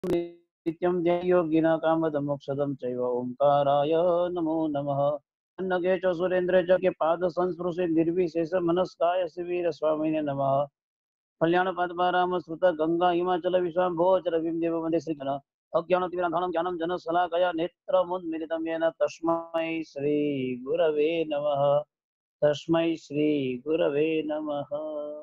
नित्यं ध्येयोगिना कामदमोक्षदं चैव ओंकाराय नमो नमः। अन्नगे च सुरेन्द्रे च के पाद संस्पृशे निर्विशेष मनस्काय शिवीर स्वामिने नमः। कल्याण पद्माराम श्रुत गंगा हिमाचल विश्वाम्भोचर देव वंदे श्रीगण अज्ञानतिमिरान्धनं ज्ञानं जनशलाकया नेत्रमुन्मीलितं येन तस्मै श्री गुरवे नमः। तस्मै श्री गुरवे नमः।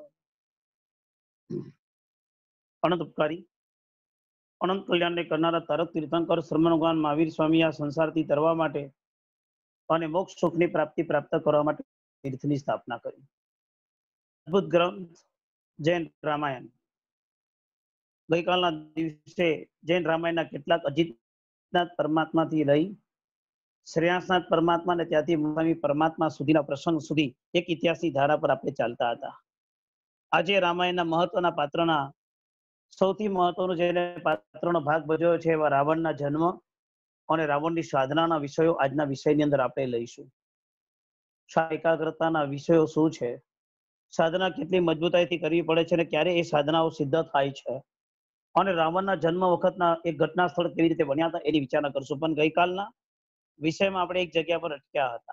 अनंत उपकारी अनंत कल्याण ने करनारा तारक तीर्थंकर श्रमणगान महावीर स्वामी आ संसारथी तरवा माटे અને મોક્ષ સુખની પ્રાપ્તિ પ્રાપ્ત કરવા માટે તીર્થની સ્થાપના કરી। અદ્ભુત ગ્રંથ જૈન રામાયણ। ગઈકાલના દિવસે જૈન રામાયણના કેટલાક અજીતનાથ પરમાત્માથી લઈ શ્રેયાસનાથ પરમાત્મા ને ત્યાંથી સ્વામી પરમાત્મા સુધીના પ્રસંગ સુધી એક ઇતિહાસની ધારા પર આપણે ચાલતા હતા। આજે રામાયણના મહત્વના પાત્રના સૌથી મહત્વનો જેને પાત્રનો ભાગ ભજવ્યો છે એવા રાવણના જન્મ અને રાવણની સાધનાના વિષયો આજના વિષયની અંદર આપણે લઈશું। એકાગ્રતાના વિષયો શું છે, સાધના કેટલી મજબૂતાઈથી કરવી પડે છે અને ક્યારે એ સાધનાઓ સિદ્ધ થાય છે અને રાવણના જન્મ વખતના એક ઘટના સ્થળ કેવી રીતે બન્યા હતા એની વિચારણા કરશું। પણ ગઈકાલના વિષયમાં આપણે એક જગ્યા પર અટક્યા હતા।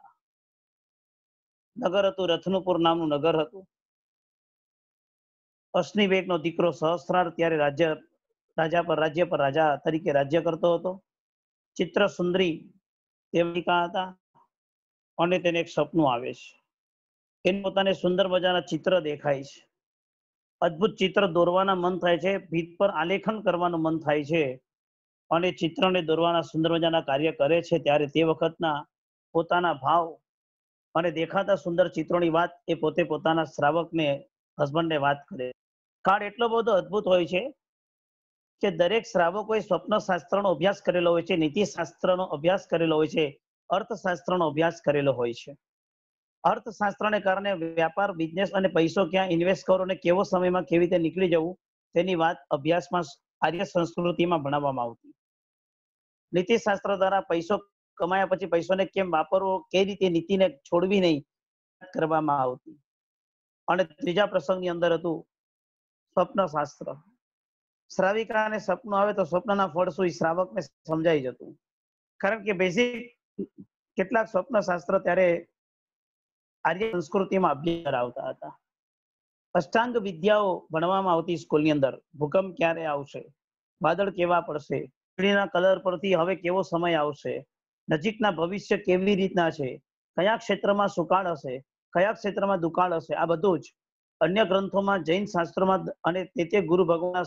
નગર હતું, રત્નપુર નામનું નગર હતું। અશ્નિવેગનો દીકરો સહસ્ત્રાર ત્યારે રાજ્ય પર રાજા તરીકે રાજ્ય કરતો હતો। ચિત્ર સુંદરી દેવિકા હતા અને તેને એક સપનું આવે છે। એને પોતાને સુંદર મજાના ચિત્ર દેખાય છે। અદ્ભુત ચિત્ર દોરવાના મન થાય છે, ભીત પર આલેખન કરવાનું મન થાય છે અને ચિત્રને દોરવાના સુંદર મજાના કાર્ય કરે છે। ત્યારે તે વખતના પોતાના ભાવ અને દેખાતા સુંદર ચિત્રોની વાત એ પોતે પોતાના શ્રાવકને હસબન્ડને વાત કરે। કાળ એટલો બધો અદ્ભુત હોય છે કે દરેક શ્રાવકોએ સ્વપ્ન શાસ્ત્રનો અભ્યાસ કરેલો હોય છે, નીતિ શાસ્ત્રનો અભ્યાસ કરેલો હોય છે, અર્થશાસ્ત્રનો અભ્યાસ કરેલો હોય છે। અર્થશાસ્ત્રને કારણે વ્યાપાર, બિઝનેસ અને પૈસો ક્યાં ઇન્વેસ્ટ કરો અને કેવો સમયમાં કેવી રીતે નીકળી જવું તેની વાત અભ્યાસમાં આર્ય સંસ્કૃતિમાં ભણાવવામાં આવતી। નીતિશાસ્ત્ર દ્વારા પૈસો કમાયા પછી પૈસોને કેમ વાપરવો, કઈ રીતે નીતિને છોડવી નહીં કરવામાં આવતી। અને ત્રીજા પ્રસંગની અંદર હતું સ્વપ્ન શાસ્ત્ર। શ્રાવિકાને સપનું આવે તો સ્વપ્નના ફળ શું શ્રાવકને સમજાઈ જતું, કારણ કે બેઝિક કેટલાક સ્વપ્ન શાસ્ત્ર ત્યારે આર્ય સંસ્કૃતિમાં અભ્યાસ કરાવતા હતા। અષ્ટાંગ વિદ્યાઓ ભણવામાં આવતી સ્કૂલની અંદર। ભૂકંપ ક્યારે આવશે, વાદળ કેવા પડશે, વીજળીના કલર પરથી હવે કેવો સમય આવશે, નજીકના ભવિષ્ય કેવી રીતના છે, કયા ક્ષેત્રમાં સુકાળ હશે, કયા ક્ષેત્રમાં દુકાળ હશે, આ બધું જ अन्य ग्रंथों में जैन शास्त्र में अने ते गुरु भगवान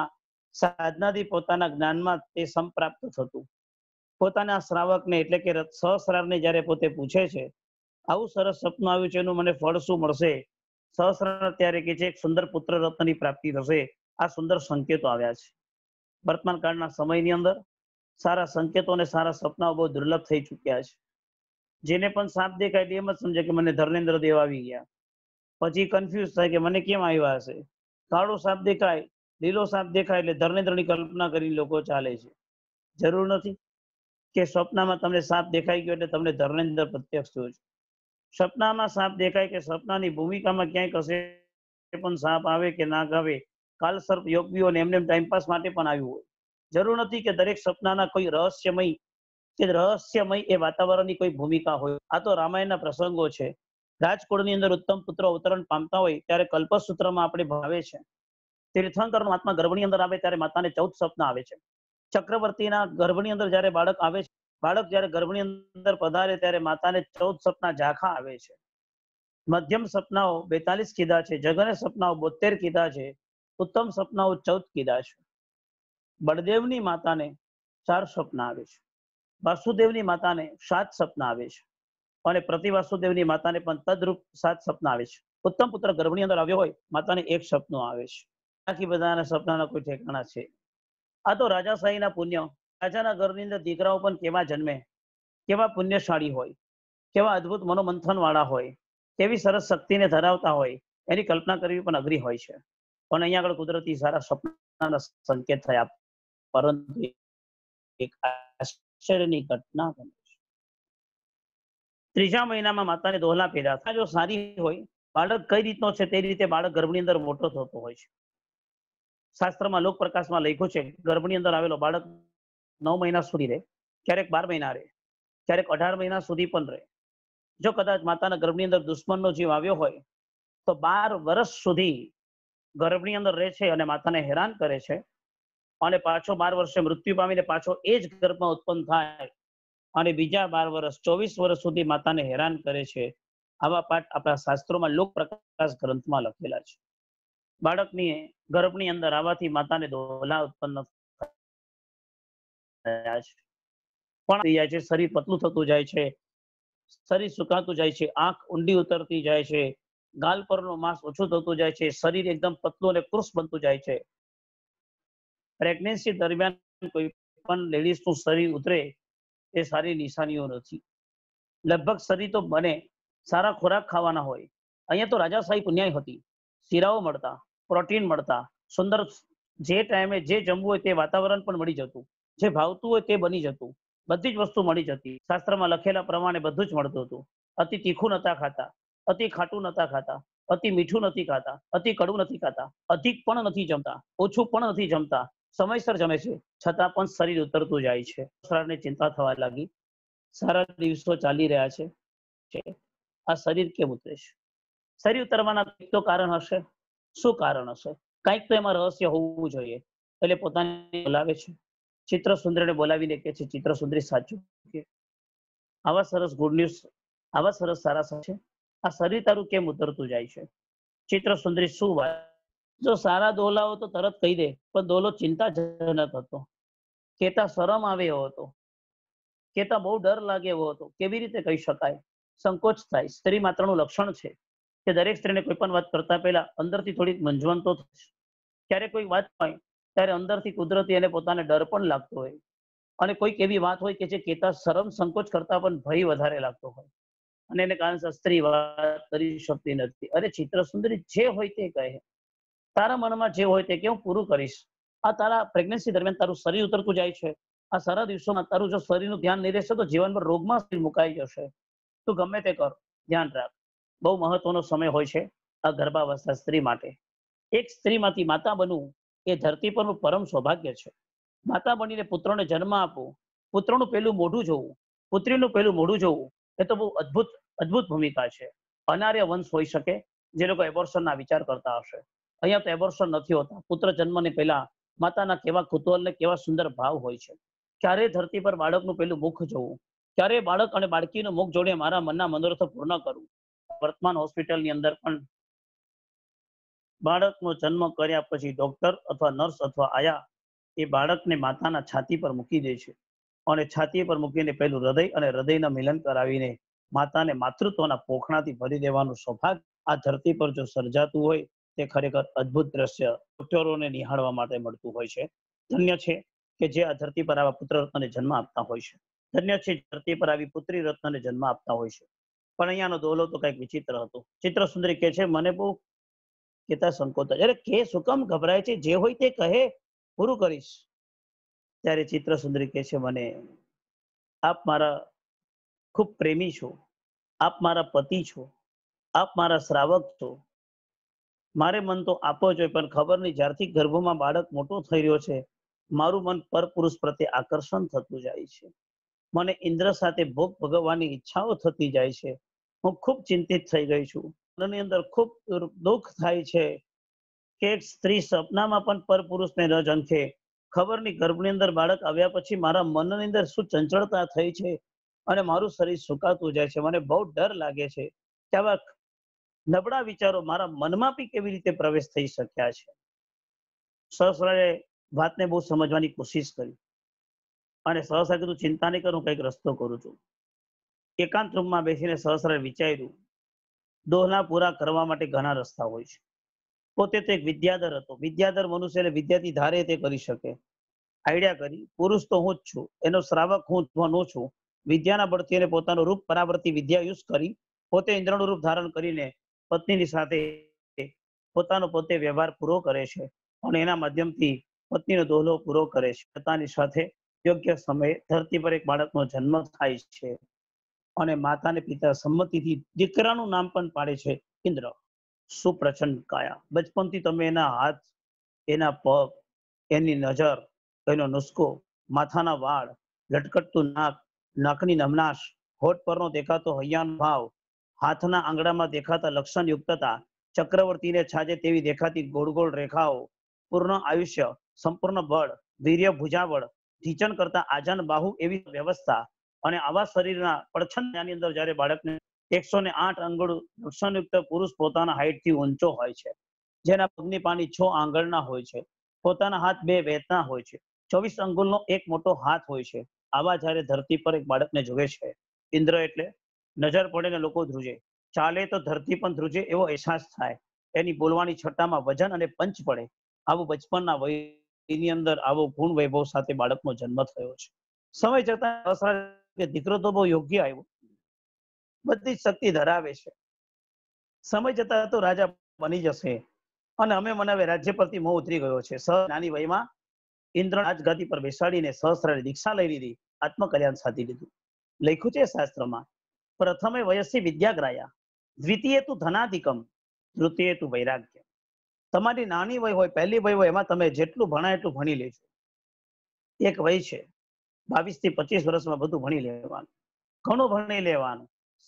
साधना थी पोताना ज्ञान में ते संप्राप्त थतुं। पोताना श्रावक ने एटले के सहस्रार ने ज्यारे पोते पूछे छे आवुं सरस सपनुं आव्युं छे एनुं मने फळ शुं मळशे, सहस्रार त्यारे कहे छे एक सुंदर पुत्र रत्ननी प्राप्ति थशे। आ सुंदर संकेतो आव्या छे। वर्तमान काळना समयनी अंदर सारा संकेतो ने सारा सपनाओ बहुत दुर्लभ थई चूक्या छे। जेने पण साप देखाय एम ज समझे के मने धर्मेन्द्र देव आवी गया, પછી કન્ફ્યુઝ થાય કે મને કેમ આવ્યા હશે। કાળો સાપ દેખાય, લીલો સાપ દેખાય એટલે ધર્મેન્દ્રની કલ્પના કરી લોકો ચાલે છે। જરૂર નથી કે સ્વપ્નમાં તમને સાપ દેખાઈ ગયો એટલે તમને ધર્મેન્દ્ર પ્રત્યક્ષ થયો છે। સપનામાં સાપ દેખાય કે સપનાની ભૂમિકામાં ક્યાંક હશે પણ સાપ આવે કે ના આવે, કાલ સર્પ યોગીઓને એમને ટાઈમપાસ માટે પણ આવ્યું હોય। જરૂર નથી કે દરેક સપનાના કોઈ રહસ્યમય એ વાતાવરણની કોઈ ભૂમિકા હોય। આ તો રામાયણના પ્રસંગો છે। રાજકોટની અંદર ઉત્તમ પુત્ર અવતરણ પામતા હોય ત્યારે કલ્પસૂત્રમાં આપણે ભાવે છે। તીર્થંકરનો આત્મા ગર્ભની અંદર આવે ત્યારે માતાને 14 સપના આવે છે। ચક્રવર્તીના ગર્ભની અંદર જ્યારે બાળક આવે છે, બાળક જ્યારે ગર્ભની અંદર પધારે ત્યારે માતાને 14 સપના ઝાંખા આવે છે। મધ્યમ સપનાઓ 42 કીધા છે, જઘન્ય સપનાઓ 72 કીધા છે, ઉત્તમ સપનાઓ 14 કીધા છે। બળદેવની માતાને 4 સપના આવે છે, વાસુદેવની માતાને 7 સપના આવે છે અને પ્રતિવાસુદેવની માતાને પણ તદરૂપ 7 સપના આવે છે। ઉત્તમ પુત્ર ગર્ભની અંદર આવ્યો હોય માતાને 1 સપનું આવે છે। બાકી બધાના સપનાના કોઈ ઠેકાણા છે। આ તો રાજાશાહીના પુણ્ય। રાજાના ઘરની અંદર દીકરાઓ પણ કેવા જન્મે, કેવા પુણ્યશાળી હોય, કેવા અદ્ભુત મનોમંથન વાળા હોય, કેવી સરસ શક્તિને ધરાવતા હોય એની કલ્પના કરવી પણ અઘરી હોય છે। પણ અહીંયા આગળ કુદરતી સારા સપનાના સંકેત થયા, પરંતુ એક આશ્ચર્યની ઘટના બની। ત્રીજા મહિનામાં માતાને દોહલા પહેર્યા હતા। જો સારી હોય, બાળક કઈ રીતનો છે તે રીતે બાળક ગર્ભની અંદર મોટો થતો હોય છે। શાસ્ત્રમાં લોક પ્રકાશમાં લખ્યું છે ગર્ભની અંદર આવેલો બાળક 9 મહિના સુધી રહે, ક્યારેક 12 મહિના રહે, ક્યારેક 18 મહિના સુધી પણ રહે. જો કદાચ માતાના ગર્ભની અંદર દુશ્મનનો જીવ આવ્યો હોય તો 12 વર્ષ સુધી ગર્ભની અંદર રહે છે અને માતાને હેરાન કરે છે, અને પાછો 12 વર્ષે મૃત્યુ પામીને પાછો એ જ ગર્ભમાં ઉત્પન્ન થાય અને બીજા 12 વર્ષ 24 વર્ષ સુધી માતાને હેરાન કરે છે. આવા પાઠ આપણા શાસ્ત્રોમાં લોક પ્રકાશ ગ્રંથમાં લખેલા છે. બાળકની ગર્ભની અંદર આવવાથી માતાને દોલા ઉત્પન્ન થયા છે, પણ થઈ જાય છે, શરીર પતલું થતું જાય છે, શરીર સુકાતું જાય છે, આંખ ઊંડી ઉતરતી જાય છે, ગાલ પરનું માંસ ઓછું થતું જાય છે, શરીર એકદમ પતલું અને કૃશ બનતું જાય છે. પ્રેગ્નન્સી દરમિયાન કોઈ પણ લેડીઝનું શરીર ઉતરે એ સારી નિશાનીઓ નથી. લગભગ શરીર તો બને, સારા ખોરાક ખાવાના હોય. અહીંયા તો રાજાશાહી પુન્યાય હતી, શીરાઓ મળતા, પ્રોટીન મળતા, સુંદર જે ટાઈમે જે જમવું હોય તે વાતાવરણ પણ મળી જતું, જે ભાવતું હોય તે બની જતું, બધી જ વસ્તુ મળી જતી. શાસ્ત્રમાં લખેલા પ્રમાણે બધું જ મળતું હતું. અતિ તીખું નતા ખાતા, અતિ ખાટું નતા ખાતા, અતિ મીઠું નથી ખાતા, અતિ કડવું નથી ખાતા, અધિક પણ નથી જમતા, ઓછું પણ નથી જમતા, સમયસર જમે છે, છતાં પણ શરીર ઉતરતું જાય છે. શરીરને ચિંતા થવા લાગી, સારા દિવસો ચાલી રહ્યા છે, આ શરીર કેમ ઉતરે છે? શરીર ઉતરવાના તો કારણ હશે. શું કારણ હશે? કંઈક તો એમાં રહસ્ય હોવું જોઈએ. એટલે પોતાને બોલાવે છે, ચિત્ર સુંદરીને બોલાવીને કહે છે, ચિત્ર સુંદરી સાચું કે આવા સરસ ગુડ ન્યૂઝ, આવા સરસ સારા છે, આ શરીર તારું કેમ ઉતરતું જાય છે? ચિત્ર સુંદરી શું વાત? જો સારા દોલાઓ તો તરત કહી દે, પણ દોલો ચિંતાજનક હતો, કેતા શરમ આવે એવો હતો, કેતા બહુ ડર લાગે એવો હતો. કેવી રીતે કહી શકાય? સંકોચ થાય. સ્ત્રી માત્રનું લક્ષણ છે કે દરેક સ્ત્રીને કોઈ પણ વાત કરતા પહેલા અંદરથી થોડીક મૂંઝવણ તો થશે. ક્યારે કોઈ વાત હોય ત્યારે અંદરથી કુદરતી એને પોતાને ડર પણ લાગતો હોય, અને કોઈક એવી વાત હોય કે જે કેતા શરમ સંકોચ કરતા પણ ભય વધારે લાગતો હોય, અને એને કારણે સ્ત્રી વાત કરી શકતી નથી. અરે ચિત્ર સુંદરી, જે હોય તે કહે, તારા મનમાં જે હોય તે કે હું પૂરું કરીશ. આ તારા પ્રેગ્નન્સી દરમિયાન તારું શરીર ઉતરતું જાય છે, આ સારા દિવસોમાં તારું જો શરીરનું ધ્યાન નહીં રહેશે તો જીવનભર રોગમાં મુકાઈ જશે. તું ગમે તે કર, ધ્યાન રાખ. બહુ મહત્વનો સમય હોય છે આ ગર્ભાવસ્થા સ્ત્રી માટે. એક સ્ત્રીમાંથી માતા બનવું એ ધરતી પરનું પરમ સૌભાગ્ય છે. માતા બનીને પુત્રોને જન્મ આપવો, પુત્રનું પહેલું મોઢું જોવું, પુત્રીનું પહેલું મોઢું જોવું, એ તો બહુ અદ્ભુત અદ્ભુત ભૂમિકા છે. અનાર્ય વંશ હોઈ શકે જે લોકો એબોર્શનના વિચાર કરતા હશે. અહીંયા તો એબોર્શન નથી હોતા. પુત્ર જન્મને પહેલા માતાના કેવા કુતૂહલ ને કેવા સુંદર ભાવ હોય છે. ક્યારે ધરતી પર બાળકનું પેલું મુખ જોવું, ક્યારે બાળક અને બાળકીનું મુખ જોડે મારા મનના મનોરથો પૂર્ણ કરું. વર્તમાન હોસ્પિટલની અંદર પણ બાળકનો જન્મ કર્યા પછી ડોક્ટર અથવા નર્સ અથવા આયા એ બાળકને માતાના છાતી પર મૂકી દે છે, અને છાતી પર મૂકીને પેલું હૃદય અને હૃદયના મિલન કરાવીને માતાને માતૃત્વના પોખણાથી ભરી દેવાનું સૌભાગ્ય આ ધરતી પર જો સર્જાતું હોય તે ખરેખર અદ્ભુત દ્રશ્ય ડોક્ટરોને નિહાળવા માટે મળતું હોય છે. ધન્ય છે કે જે આ ધરતી પર આવા પુત્ર રત્નને જન્મ આપતા હોય છે. ધન્ય છે ધરતી પર આવી પુત્રી રત્નને જન્મ આપતા હોય છે. પણ અહીંયાનો દોલો તો કઈક વિચિત્ર હતો. ચિત્ર સુંદરી કહે છે, મને બહુ કેતા સંકોચ, અરે કે શું કામ ગભરાય છે? જે હોય તે કહે, પૂરું કરીશ. ત્યારે ચિત્ર સુંદરી કહે છે, મને આપ મારા ખૂબ પ્રેમી છો, આપ મારા પતિ છો, આપ મારા શ્રાવક છો. મારે મન તો આપો જોઈએ, પણ ખબર નહીં જ્યારથી ગર્ભમાં બાળક મોટો થઈ રહ્યો છે મારું મન પરપુરુષ પ્રત્યે આકર્ષણ થતું જાય છે. મને ઇન્દ્ર સાથે ભોગ ભોગવવાની ઈચ્છાઓ થતી જાય છે. હું ખૂબ ચિંતિત થઈ ગઈ છું. મનની અંદર ખૂબ દુઃખ થાય છે કે એક સ્ત્રી સપનામાં પણ પરપુરુષને ન ઝંખે. ખબર નહીં ગર્ભની અંદર બાળક આવ્યા પછી મારા મનની અંદર શું ચંચળતા થઈ છે અને મારું શરીર સુકાતું જાય છે. મને બહુ ડર લાગે છે કે આવા નબળા વિચારો મારા મનમાં બી કેવી રીતે પ્રવેશ થઈ શક્યા છે. સહસ્રાએ વાતને બહુ સમજવાની કોશિશ કરી અને સહસ્રા કીધું, ચિંતા નહીં કરું, કંઈક રસ્તો કરું છું. એકાંત રૂમમાં બેસીને સહસ્રાએ વિચાર્યું, દોહલા પૂરા કરવા માટે ઘણા રસ્તા હોય છે. પોતે તો એક વિદ્યાધર હતો. વિદ્યાધર મનુષ્ય વિદ્યાથી ધારે તે કરી શકે. આઈડિયા કરી, પુરુષ તો હું જ છું, એનો શ્રાવક હું છું. વિદ્યાના બળથી એને પોતાનું રૂપ પરાવર્તી વિદ્યા યુઝ કરી પોતે ઇન્દ્રનું રૂપ ધારણ કરીને પત્નીની સાથે પોતાનો પોતે વ્યવહાર પૂરો કરે છે અને એના માધ્યમથી પત્નીનો દોહલો પૂરો કરે છે. પોતાની સાથે યોગ્ય સમયે ધરતી પર એક બાળકનો જન્મ થાય છે અને માતાને પિતા સંમતિથી દીકરાનું નામ પણ પાડે છે ઇન્દ્ર. સુપ્રચંડ કાયા. બચપનથી તમે એના હાથ એના પગ, એની નજર, એનો નુસ્ખો, માથાના વાળ, લટકટતું નાક, નાકની નમનાશ, હોઠ પરનો દેખાતો હૈયાનો ભાવ, હાથના આંગળામાં દેખાતા લક્ષણયુક્તતા, ચક્રવર્તીને છાજે તેવી દેખાતી ગોળ ગોળ રેખાઓ, પૂર્ણ આયુષ્ય, સંપૂર્ણ બળ, વીર્ય ભુજાબળ, ઢીંચણ કરતા આજાન બાહુ એવી વ્યવસ્થા, અને આવા શરીરના પડછંદાની અંદર જ્યારે બાળકને 108 અંગુળ લક્ષણયુક્ત પુરુષ પોતાના હાઈટથી ઊંચો હોય છે, જેના પગની પાની 6 આંગળના હોય છે, પોતાના હાથ 2 વેતના હોય છે, 24 અંગુલનો એક મોટો હાથ હોય છે, આવા જ્યારે ધરતી પર એક બાળકને જોવે છે, ઇન્દ્ર એટલે નજર પડે ને લોકો ધ્રુજે, ચાલે તો ધરતી પણ ધ્રુજે એવો અહેસાસ થાય, એની બોલવાની છઠ્ઠામાં વજન અને પંચ પડે, આવું બચપનના વયની અંદર આવો ગુણ વૈભવ સાથે બાળકનો જન્મ થયો છે. સમય જતા કે દીકરો તો બહુ યોગ્ય આવ્યો, બધી જ શક્તિ ધરાવે છે, સમય જતા તો રાજા બની જશે, અને અમે મને હવે રાજ્ય પરથી મોહ ઉતરી ગયો છે. નાની વયમાં ઇન્દ્ર રાજગાદી પર બેસાડીને સહસ્ત્રારી દીક્ષા લઈ લીધી, આત્મકલ્યાણ સાધી લીધું. લખ્યું છે શાસ્ત્રમાં, પ્રથમે વયસ્થી વિદ્યાગ્રાયા, દ્વિતીય તું ધનાધિકમ, તૃતીય તું વૈરાગ્ય. તમારી નાની વય હોય, પહેલી વય હોય, એમાં તમે જેટલું ભણાય એટલું ભણી લેજો. એક વય છે 22 થી 25 વર્ષમાં બધું ભણી લેવાનું, ઘણું ભણી લેવાનું,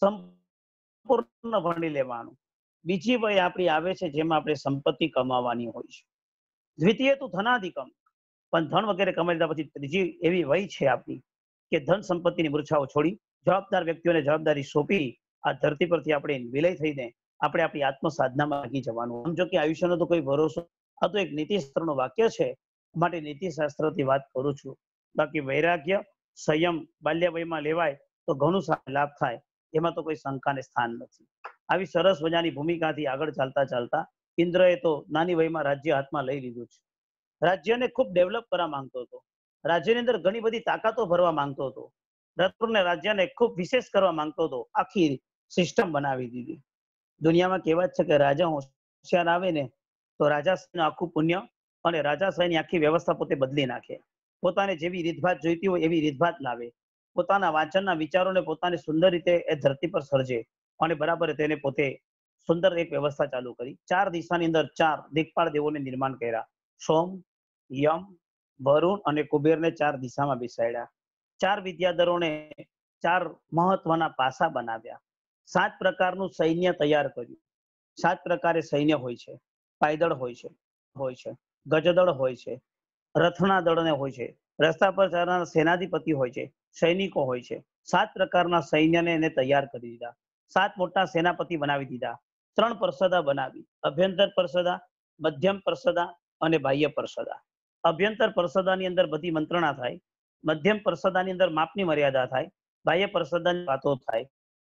સંપૂર્ણ ભણી લેવાનું. બીજી વય આપણી આવે છે જેમાં આપણે સંપત્તિ કમાવાની હોય છે. દ્વિતીય તું ધનાધિકમ, પણ ધન વગેરે કમાઈ લીધા પછી ત્રીજી એવી વય છે આપણી કે ધન સંપત્તિની મૂર્છાઓ છોડી જવાબદાર વ્યક્તિઓને જવાબદારી સોંપી આ ધરતી પરથી આપણે વિલય થઈને આપણે આપણી આત્મ સાધનામાં લાગી જવાનું. સમજો કે આયુષ્યનો તો કોઈ ભરોસો, આ તો એક નીતિશાસ્ત્રનું વાક્ય છે, માટે નીતિશાસ્ત્રથી વાત કરું છું. બાકી વૈરાગ્ય, સંયમ બાલ્ય વયમાં લેવાય તો ઘણું લાભ થાય, એમાં તો કોઈ શંકાને સ્થાન નથી. આવી સરસ મજાની ભૂમિકાથી આગળ ચાલતા ચાલતા ઇન્દ્રએ તો નાની વયમાં રાજ્ય હાથમાં લઈ લીધું છે. રાજ્યને ખૂબ ડેવલપ કરવા માંગતો હતો, રાજ્યની અંદર ઘણી બધી તાકાતો ભરવા માંગતો હતો, રત્નને રાજ્યને ખૂબ વિશેષ કરવા માંગતો હતો, આખી સિસ્ટમ બનાવી દીધી. દુનિયામાં કહેવત છે કે રાજા હોશિયાર આવે ને તો રાજાશાહીનું આખું પુણ્ય અને રાજાશાહીની આખી વ્યવસ્થા પોતે બદલી નાખે, પોતાને જેવી રીતભાત જોઈતી હોય એવી રીતભાત લાવે, પોતાના વાંચનના વિચારોને પોતાને સુંદર રીતે એ ધરતી પર સર્જે, અને બરાબર તેને પોતે સુંદર એક વ્યવસ્થા ચાલુ કરી. 4 દિશાની અંદર 4 દિક્પાળ દેવોને નિર્માણ કર્યા, સોમ, યમ, વરુણ અને કુબેરને 4 દિશામાં બેસાડ્યા. 4 વિદ્યાધરોને 4 મહત્વના પાસા બનાવ્યા. 7 પ્રકારનું સૈન્ય તૈયાર કર્યું. 7 પ્રકારે સૈન્ય હોય છે, પાયદળ હોય છે, ગજદળ હોય છે, રથના દળને હોય છે, રસ્તા પર ચાલનાર સેનાધિપતિ હોય છે, સૈનિકો હોય છે. 7 પ્રકારના સૈન્યને એને તૈયાર કરી દીધા. 7 મોટા સેનાપતિ બનાવી દીધા. 3 પરસદા બનાવી, અભ્યંતર પરસદા, મધ્યમ પરસદા અને બાહ્ય પરસદા. અભ્યંતર પરસદાની અંદર બધી મંત્રણા થાય, મધ્યમ પરસદાની અંદર માપની મર્યાદા થાય, બાહ્ય પરસદાની વાતો થાય.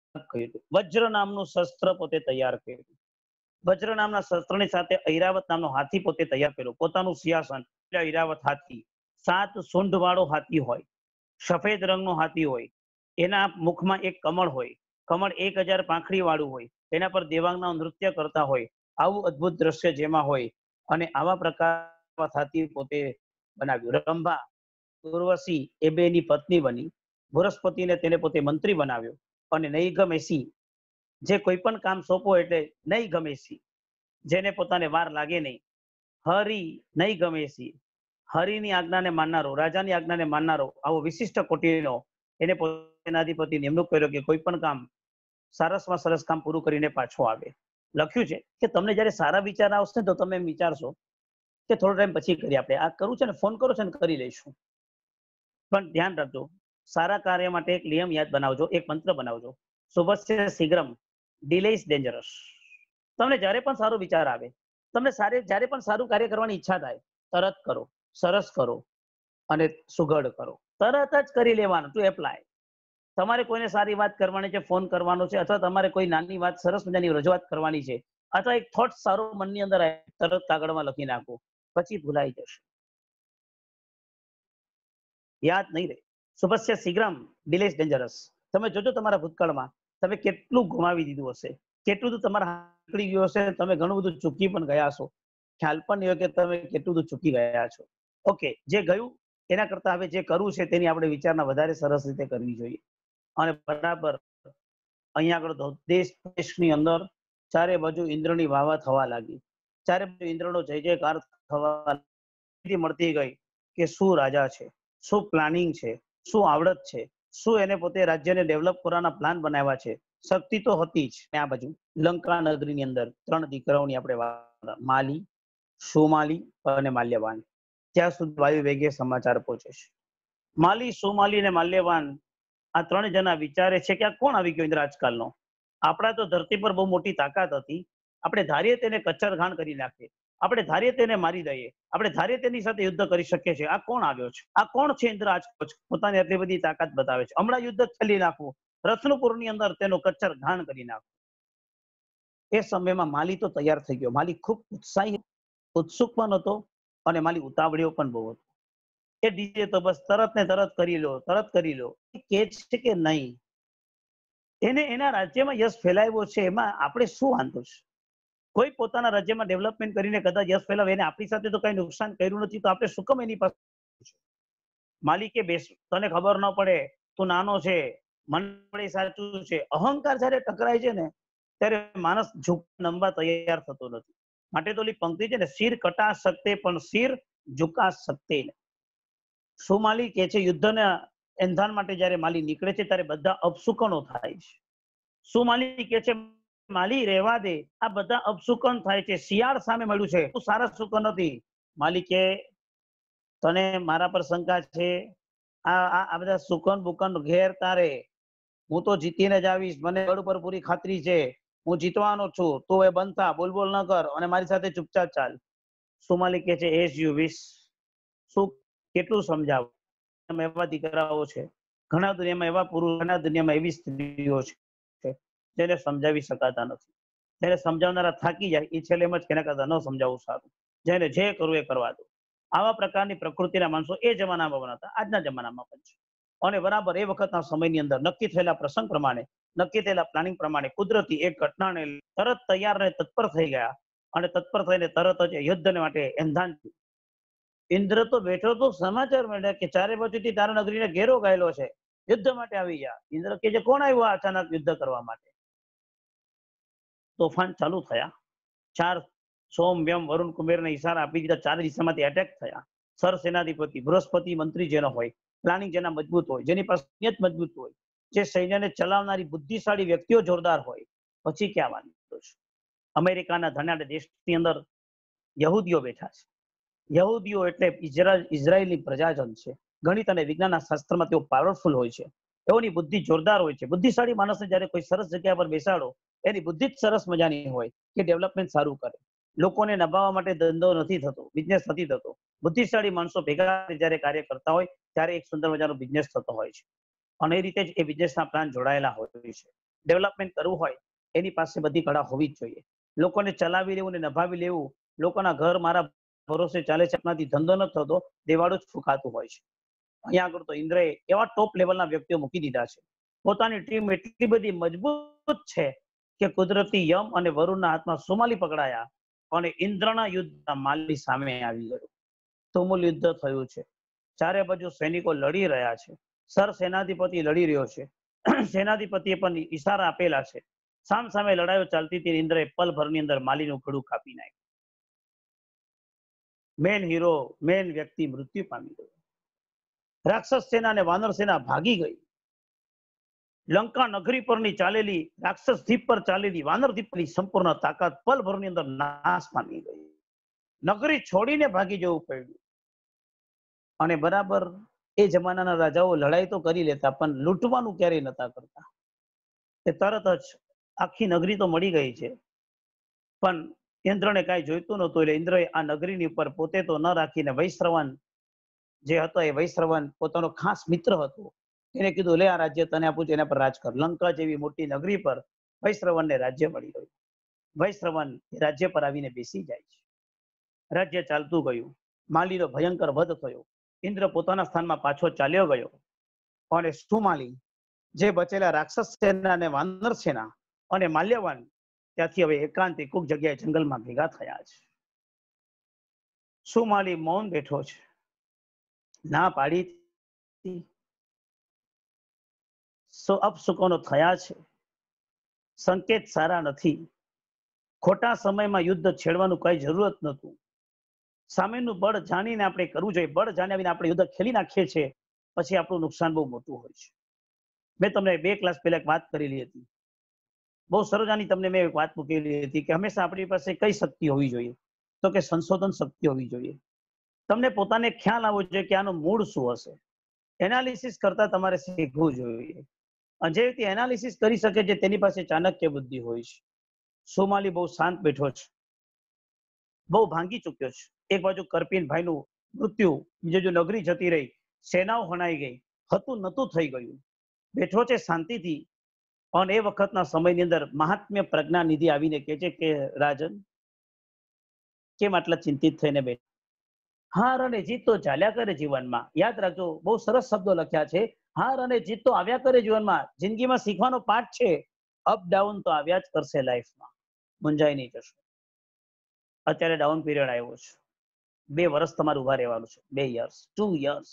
વજ્ર નામનું શસ્ત્ર પોતે તૈયાર કર્યું. વજ્ર નામના શસ્ત્રની સાથે ઐરાવત નામનો હાથી પોતે તૈયાર કર્યો, પોતાનું સિંહાસન ઐરાવત હાથી. 7 સૂંઢ વાળો હાથી હોય, સફેદ રંગનો હાથી હોય, એના મુખમાં એક કમળ હોય, કમળ 1000 પાંખડી વાળું હોય, એના પર દેવાંગના નૃત્ય કરતા હોય, આવું અદ્ભુત દ્રશ્ય જેમાં હોય, અને આવા પ્રકાર હાથી પોતે બનાવ્યું. રંભા ઉર્વશી એ બેની પત્ની બની, બૃહસ્પતિને તેને પોતે મંત્રી બનાવ્યો, અને નહીં ગમેસી જે કોઈ પણ કામ સોંપો એટલે નહીં ગમેસી, જેને પોતાને વાર લાગે નહીં. હરિ નહીં ગમેસી, હરિની આજ્ઞાને માનનારો, રાજાની આજ્ઞાને માનનારો, આવો વિશિષ્ટ કોટીનો એને પોતાનાધિપતિ નિમણૂક કર્યો કે કોઈ પણ કામ સરસમાં સરસ કામ પૂરું કરીને પાછો આવે. લખ્યું છે કે તમને જયારે સારા વિચાર આવશે તો તમે એમ વિચારશો કે થોડો ટાઈમ પછી કરીએ, આપણે આ કરવું છે ને, ફોન કરો છે ને કરી લઈશું. પણ ધ્યાન રાખજો, સારા કાર્ય માટે એક નિયમ યાદ બનાવજો, એક મંત્ર બનાવજો, શુભસ્ય શીઘ્રમ ડિલે ઇઝ ડેન્જરસ. તમને જ્યારે પણ સારો વિચાર આવે, તમને જ્યારે પણ સારું કાર્ય કરવાની ઈચ્છા થાય, તરત કરો, સરસ કરો અને સુઘડ કરો, તરત જ કરી લેવાનું. To apply. તમારે કોઈને સારી વાત કરવાની છે, ફોન કરવાનો છે, અથવા તમારે કોઈ નાની વાત સરસ મજાની રજૂઆત કરવાની છે, અથવા એક થોટ સારો મનની અંદર તરત કાગળમાં લખી નાખો, પછી ભૂલાઈ જશે, યાદ નહીં રહે. શુભસ્ય શીઘ્રમ ડિલે ઇઝ ડેન્જરસ. તમે જોજો તમારા ભૂતકાળમાં તમે કેટલું ગુમાવી દીધું હશે, કેટલું બધું તમારા નીકળી ગયું હશે, તમે ઘણું બધું ચૂકી પણ ગયા છો, ખ્યાલ પણ નહીં હોય કે તમે કેટલું બધું ચૂકી ગયા છો. ઓકે, જે ગયું એના કરતા હવે જે કરવું છે તેની આપણે વિચારણા વધારે સરસ રીતે કરવી જોઈએ. અને બરાબર અહીંયા આગળ દેશની અંદર ચારે બાજુ ઇન્દ્રની વાવા થવા લાગી, ચારે બાજુ ઇન્દ્રનો જય જયકાર થવા મળતી ગઈ કે શું રાજા છે, શું પ્લાનિંગ છે, શું આવડત છે, શું એને પોતે રાજ્યને ડેવલપ કરવાના પ્લાન બનાવ્યા છે. શક્તિ તો હતી જ. આ બાજુ લંકા નગરીની અંદર 3 દીકરાઓની આપણે વાત, માલી, સુમાલી અને માલ્યવાન. ત્યાં સુધી વાયુ વેગે સમાચાર પહોંચે છે. માલી, સુમાલી અને માલ્યવાન આ 3 જણા વિચારે છે કે આ કોણ આવી ગયો ઇન્દ્ર આજકાલનો. આપણા તો ધરતી પર બહુ મોટી તાકાત હતી, આપણે ધારીએ તેને કચ્છરઘાણ કરી નાખીએ, આપણે ધારીએ તેને મારી દઈએ, આપણે ધારીએ તેની સાથે યુદ્ધ કરી શકીએ છીએ. આ કોણ આવ્યો છે? આ કોણ છે ઇન્દ્ર આજ પોતાની આટલી બધી તાકાત બતાવે છે? હમણાં યુદ્ધ ખેલી નાખવું, રત્નપુરની અંદર તેનું કચ્છરઘાણ કરી નાખવું. એ સમયમાં માલી તો તૈયાર થઈ ગયો. માલી ખૂબ ઉત્સાહી, ઉત્સુક પણ હતો અને માલી ઉતાવળિયો પણ બહુ હતો. એ ડીજે તો બસ તરત ને તરત કરી લો, તરત કરી લો. કે છે કે નહીં, એને એના રાજ્યમાં યશ ફેલાવ્યો છે, એમાં આપણે શું વાંધો છે? કોઈ પોતાના રાજ્યમાં ડેવલપમેન્ટ કરીને કદાચ યશ ફેલાવે, એને આપણી સાથે તો કઈ નુકસાન કર્યું નથી, તો આપણે શું કામ એની પાસે? માલિકે બેસ, તને ખબર ન પડે, તું નાનો છે, મને સાચું છે. અહંકાર જયારે ટકરાય છે ને, ત્યારે માણસ નમવા તૈયાર થતો નથી. માટે તો ઓલી પંક્તિ છે ને, શિર કટા શકતે પણ શિર ઝુકા શકતે. શું માલી કે છે, યુદ્ધના એંધાન માટે જયારે માલી નીકળે છે ત્યારે બધા અપશુકનો થાય છે. શું માલી કે છે, માલી રહેવા દે, આ બધા અપશુકન થાય છે. શિયાળ સામે મળ્યું છે, તું સારા શુકન નથી. માલી કે તને મારા પર શંકા છે? આ બધા સુકન બુકન ઘેર તારે, હું તો જીતીને જ આવીશ, મને બળ ઉપર પૂરી ખાતરી છે, હું જીતવાનો છું. તું એ બનતા બોલ ન કર અને મારી સાથે ચૂપચાપ ચાલ. સુમાલી કે છે, એસ યુ વિશ. શું કેટલું સમજાવું? એવા દીકરાઓ છે, ઘણા દુનિયામાં એવા પુરુષ, ઘણા દુનિયામાં એવી સ્ત્રીઓ છે જેને સમજાવી શકાતા નથી. જેને સમજાવનારા થાકી જાય, એ છેલ્લે એમ જ કેના કરતા ન સમજાવવું સારું, જેને જે કરવું એ કરવા દો. આવા પ્રકારની પ્રકૃતિના માણસો એ જમાનામાં બનાવતા, આજના જમાનામાં પણ છે. અને બરાબર એ વખતના સમયની અંદર નક્કી થયેલા પ્રસંગ પ્રમાણે, નક્કી થયેલા પ્લાનિંગ પ્રમાણે કુદરતી એક ઘટનાને તરત તૈયાર ને તત્પર થઈ ગયા અને તત્પર થઈને તરત જ યુદ્ધને માટે એંધાન. ઇન્દ્ર તો બેઠો તો સમાચાર મળ્યા કે ચારે બાજુથી તારા નગરીને ઘેરો ગયેલો છે, યુદ્ધ માટે આવી ગયા. ઇન્દ્ર કે જે કોણ આવ્યું અચાનક યુદ્ધ કરવા માટે? તોફાન ચાલુ થયા. 4 સોમ, વ્યમ, વરુણ, કુબેરને ઈશારા આપી દીધા. 4 દિશામાંથી એટેક થયા. સરસેનાધિપતિ બૃહસ્પતિ મંત્રી જેનો હોય, પ્લાનિંગ જેના મજબૂત હોય, જેની પાસે નિયત મજબૂત હોય, જે સૈન્યને ચલાવનારી બુદ્ધિશાળી વ્યક્તિઓ જોરદાર હોય, પછી ક્યાં વાંધો છે? અમેરિકાના ધનાઢ્ય દેશની અંદર યહૂદીઓ બેઠા છે. યહૂદીઓ એટલે ઇઝરાયેલની પ્રજાજન છે. ગણિત અને વિજ્ઞાનના શાસ્ત્રમાં તેઓ પાવરફુલ હોય છે. તેઓની બુદ્ધિ જોરદાર હોય છે. બુદ્ધિશાળી માણસને જયારે કોઈ સરસ જગ્યા પર બેસાડો, એની બુદ્ધિ જ સરસ મજાની હોય કે ડેવલપમેન્ટ સારું કરે. લોકોને નભાવવા માટે ધંધો નથી થતો, બિઝનેસ નથી થતો. બુદ્ધિશાળી માણસો ભેગા જયારે કાર્ય કરતા હોય ત્યારે એક સુંદર મજાનો બિઝનેસ થતો હોય છે. અને એ રીતે જ એ બિઝનેસના પ્લાન જોડાયેલા હોય છે. ડેવલપમેન્ટ કરવું હોય એની પાસે બધી કળા હોવી જ જોઈએ. લોકોને ચલાવી લેવું ને નભાવી લેવું, લોકોના ઘર મારા ભરોસે ચાલે છે, આપણાથી ધંધો ન થતો, દેવાળું જ ફૂંકાતું હોય છે. અહીંયા આગળ તો ઇન્દ્રએ એવા ટોપ લેવલના વ્યક્તિઓ મૂકી દીધા છે. પોતાની ટીમ એટલી બધી મજબૂત છે કે કુદરતી યમ અને વરુણના હાથમાં સુમાલી પકડાયા અને ઇન્દ્રના યુદ્ધ માલી સામે આવી ગયું. તુમુલ યુદ્ધ થયું છે. ચારે બાજુ સૈનિકો લડી રહ્યા છે. સર સેનાધિપતિ લડી રહ્યો છે. સેનાધિપતિએ પણ ઈશારા આપેલા છે. સામ સામે લડાઈઓ ચાલતી હતી. ઇન્દ્રએ પલભરની અંદર માલીનું ગળું કાપી નાખ્યું. મેન હીરો, મેન વ્યક્તિ મૃત્યુ પામી ગયો. રાક્ષસ સેના અને વાનર સેના ભાગી ગઈ. લંકા નગરી પરની ચાલેલી, રાક્ષસ દ્વીપ પર ચાલેલી વાનર દ્વીપની સંપૂર્ણ તાકાત પલભરની અંદર નાશ પામી ગઈ. નગરી છોડીને ભાગી જવું પડ્યું. અને બરાબર એ જમાનાના રાજાઓ લડાઈ તો કરી લેતા, પણ લૂંટવાનું ક્યારેય નતા કરતા. એ તરત જ આખી નગરી તો મળી ગઈ છે, પણ ઇન્દ્રને કાંઈ જોઈતું નહોતું. એટલે ઇન્દ્રએ આ નગરીની ઉપર પોતે તો ન રાખીને વૈશ્રવણ જે હતો, એ વૈશ્રવણ પોતાનો ખાસ મિત્ર હતો, એને કીધું, લે આ રાજ્ય તને આપું છું, એના પર રાજ કર. લંકા જેવી મોટી નગરી પર વૈશ્રવણને રાજ્ય મળી ગયું. વૈશ્રવણ રાજ્ય પર આવીને બેસી જાય છે. રાજ્ય ચાલતું ગયું. માલીનો ભયંકર વધ થયો. ઇન્દ્ર પોતાના સ્થાનમાં પાછો ચાલ્યો ગયો અને સુમાલી, જે બચેલા રાક્ષસ સેના અને વાનર સેના અને માલ્યવાન ત્યાંથી હવે એકાંત એક જગ્યાએ જંગલમાં ભેગા થયા છે. સુમાલી મૌન બેઠો છે. ના પાડી અપશુકનો થયા છે, સંકેત સારા નથી, ખોટા સમયમાં યુદ્ધ છેડવાનું કઈ જરૂરત નહોતું. સામેનું બળ જાણીને આપણે કરવું જોઈએ. બળ જાણ્યા વિના આપણે યુદ્ધ ખેલી નાખીએ છીએ, પછી આપણું નુકસાન બહુ મોટું હોય છે. મેં તમને 2 ક્લાસ પહેલા એક વાત કરેલી હતી. બહુ સરળતાની તમને મેં એક વાત મૂકેલી હતી કે હંમેશા આપણી પાસે કઈ શક્તિ હોવી જોઈએ, તો કે સંશોધન શક્તિ હોવી જોઈએ. તમને પોતાને ખ્યાલ આવવો જોઈએ કે આનું મૂળ શું હશે. એનાલિસિસ કરતા તમારે શીખવું જોઈએ. અને જે વ્યક્તિ એનાલિસિસ કરી શકે છે તેની પાસે ચાણક્ય બુદ્ધિ હોય છે. સોમાલી બહુ શાંત બેઠો છે, બહુ ભાંગી ચૂક્યો છે. એક બાજુ કરપીનભાઈનું મૃત્યુ, બીજી બાજુ નગરી જતી રહી, સેનાઓ હણાઈ ગઈ, હતું નતું થઈ ગયું. બેઠો છે શાંતિથી. અને એ વખતના સમયની અંદર મહાત્મ્ય પ્રજ્ઞાનિધિ આવીને કહે છે કે રાજન, કેમ આટલા ચિંતિત થઈને બેઠા? હાર અને જીત તો ચાલ્યા કરે જીવનમાં. યાદ રાખજો, બહુ સરસ શબ્દો લખ્યા છે. હાર અને જીત તો આવ્યા કરે જીવનમાં. જિંદગીમાં શીખવાનો પાઠ છે. અપ ડાઉન તો આવ્યા જ કરશે લાઈફમાં, મુંજાઈ નહીં જશો. અત્યારે ડાઉન પીરિયડ આવ્યો છે. 2 વર્ષ તમારે ઉભા રહેવાનું છે. 2 years, 2 years.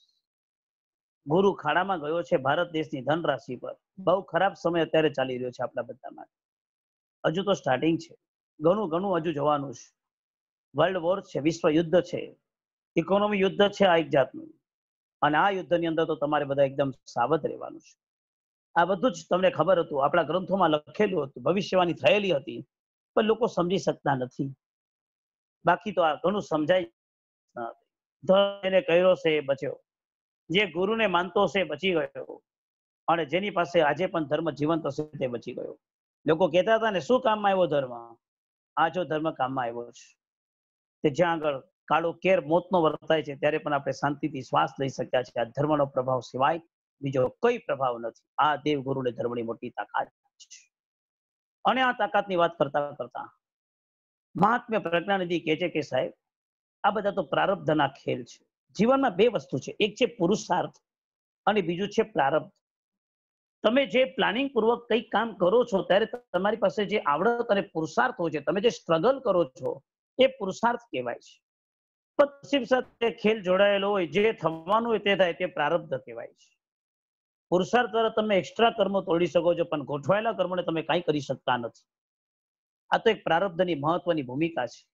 ગુરુ ખાડામાં ગયો છે ભારત દેશની ધનરાશિ પર. બહુ ખરાબ સમય અત્યારે ચાલી રહ્યો છે આપણા બધા માટે. હજુ તો સ્ટાર્ટિંગ છે, ઘણું ઘણું હજુ જવાનું છે. વર્લ્ડ વોર છે, વિશ્વ યુદ્ધ છે, ઇકોનોમી યુદ્ધ છે આ એક જાતનું. અને આ યુદ્ધની અંદર તો તમારે બધા એકદમ સાવધ રહેવાનું છે. આ બધું જ તમને ખબર હતું, આપણા ગ્રંથોમાં લખેલું હતું, ભવિષ્યવાણી થયેલી હતી, પણ લોકો સમજી શકતા નથી. બાકી તો આ ઘણું સમજાય. એને કર્યો છે એ બચ્યો, જે ગુરુને માનતો હશે બચી ગયો, અને જેની પાસે આજે પણ ધર્મ જીવંત હશે તે બચી ગયો. લોકો કહેતા હતા ને, શું કામમાં આવ્યો ધર્મ? આ જો ધર્મ કામમાં આવ્યો છે, કે જ્યાં આગળ કાળો કેર મોતનો વર્તાય છે ત્યારે પણ આપણે શાંતિથી શ્વાસ લઈ શક્યા છે. આ ધર્મનો પ્રભાવ સિવાય બીજો કોઈ પ્રભાવ નથી. આ દેવગુરુને ધર્મની મોટી તાકાત છે. અને આ તાકાતની વાત કરતા કરતા મહાત્મ્ય પ્રજ્ઞાનિધિ કહે છે કે સાહેબ, આ બધા તો પ્રારબ્ધના ખેલ છે. જીવનમાં 2 વસ્તુ છે, એક છે પુરુષાર્થ અને બીજું છે પ્રારબ્ધ. તમે જે પ્લાનિંગ પૂર્વક કંઈક કામ કરો છો ત્યારે તમારી પાસે જે આવડત અને પુરુષાર્થ હોય છે, તમે જે સ્ટ્રગલ કરો છો એ પુરુષાર્થ કહેવાય છે. પણ નસીબ સાથે ખેલ જોડાયેલો હોય, જે થવાનું હોય તે થાય, તે પ્રારબ્ધ કહેવાય છે. પુરુષાર્થ દ્વારા તમે એક્સ્ટ્રા કર્મો તોડી શકો છો, પણ ગોઠવાયેલા કર્મોને તમે કાંઈ કરી શકતા નથી. આ તો એક પ્રારબ્ધની મહત્વની ભૂમિકા છે.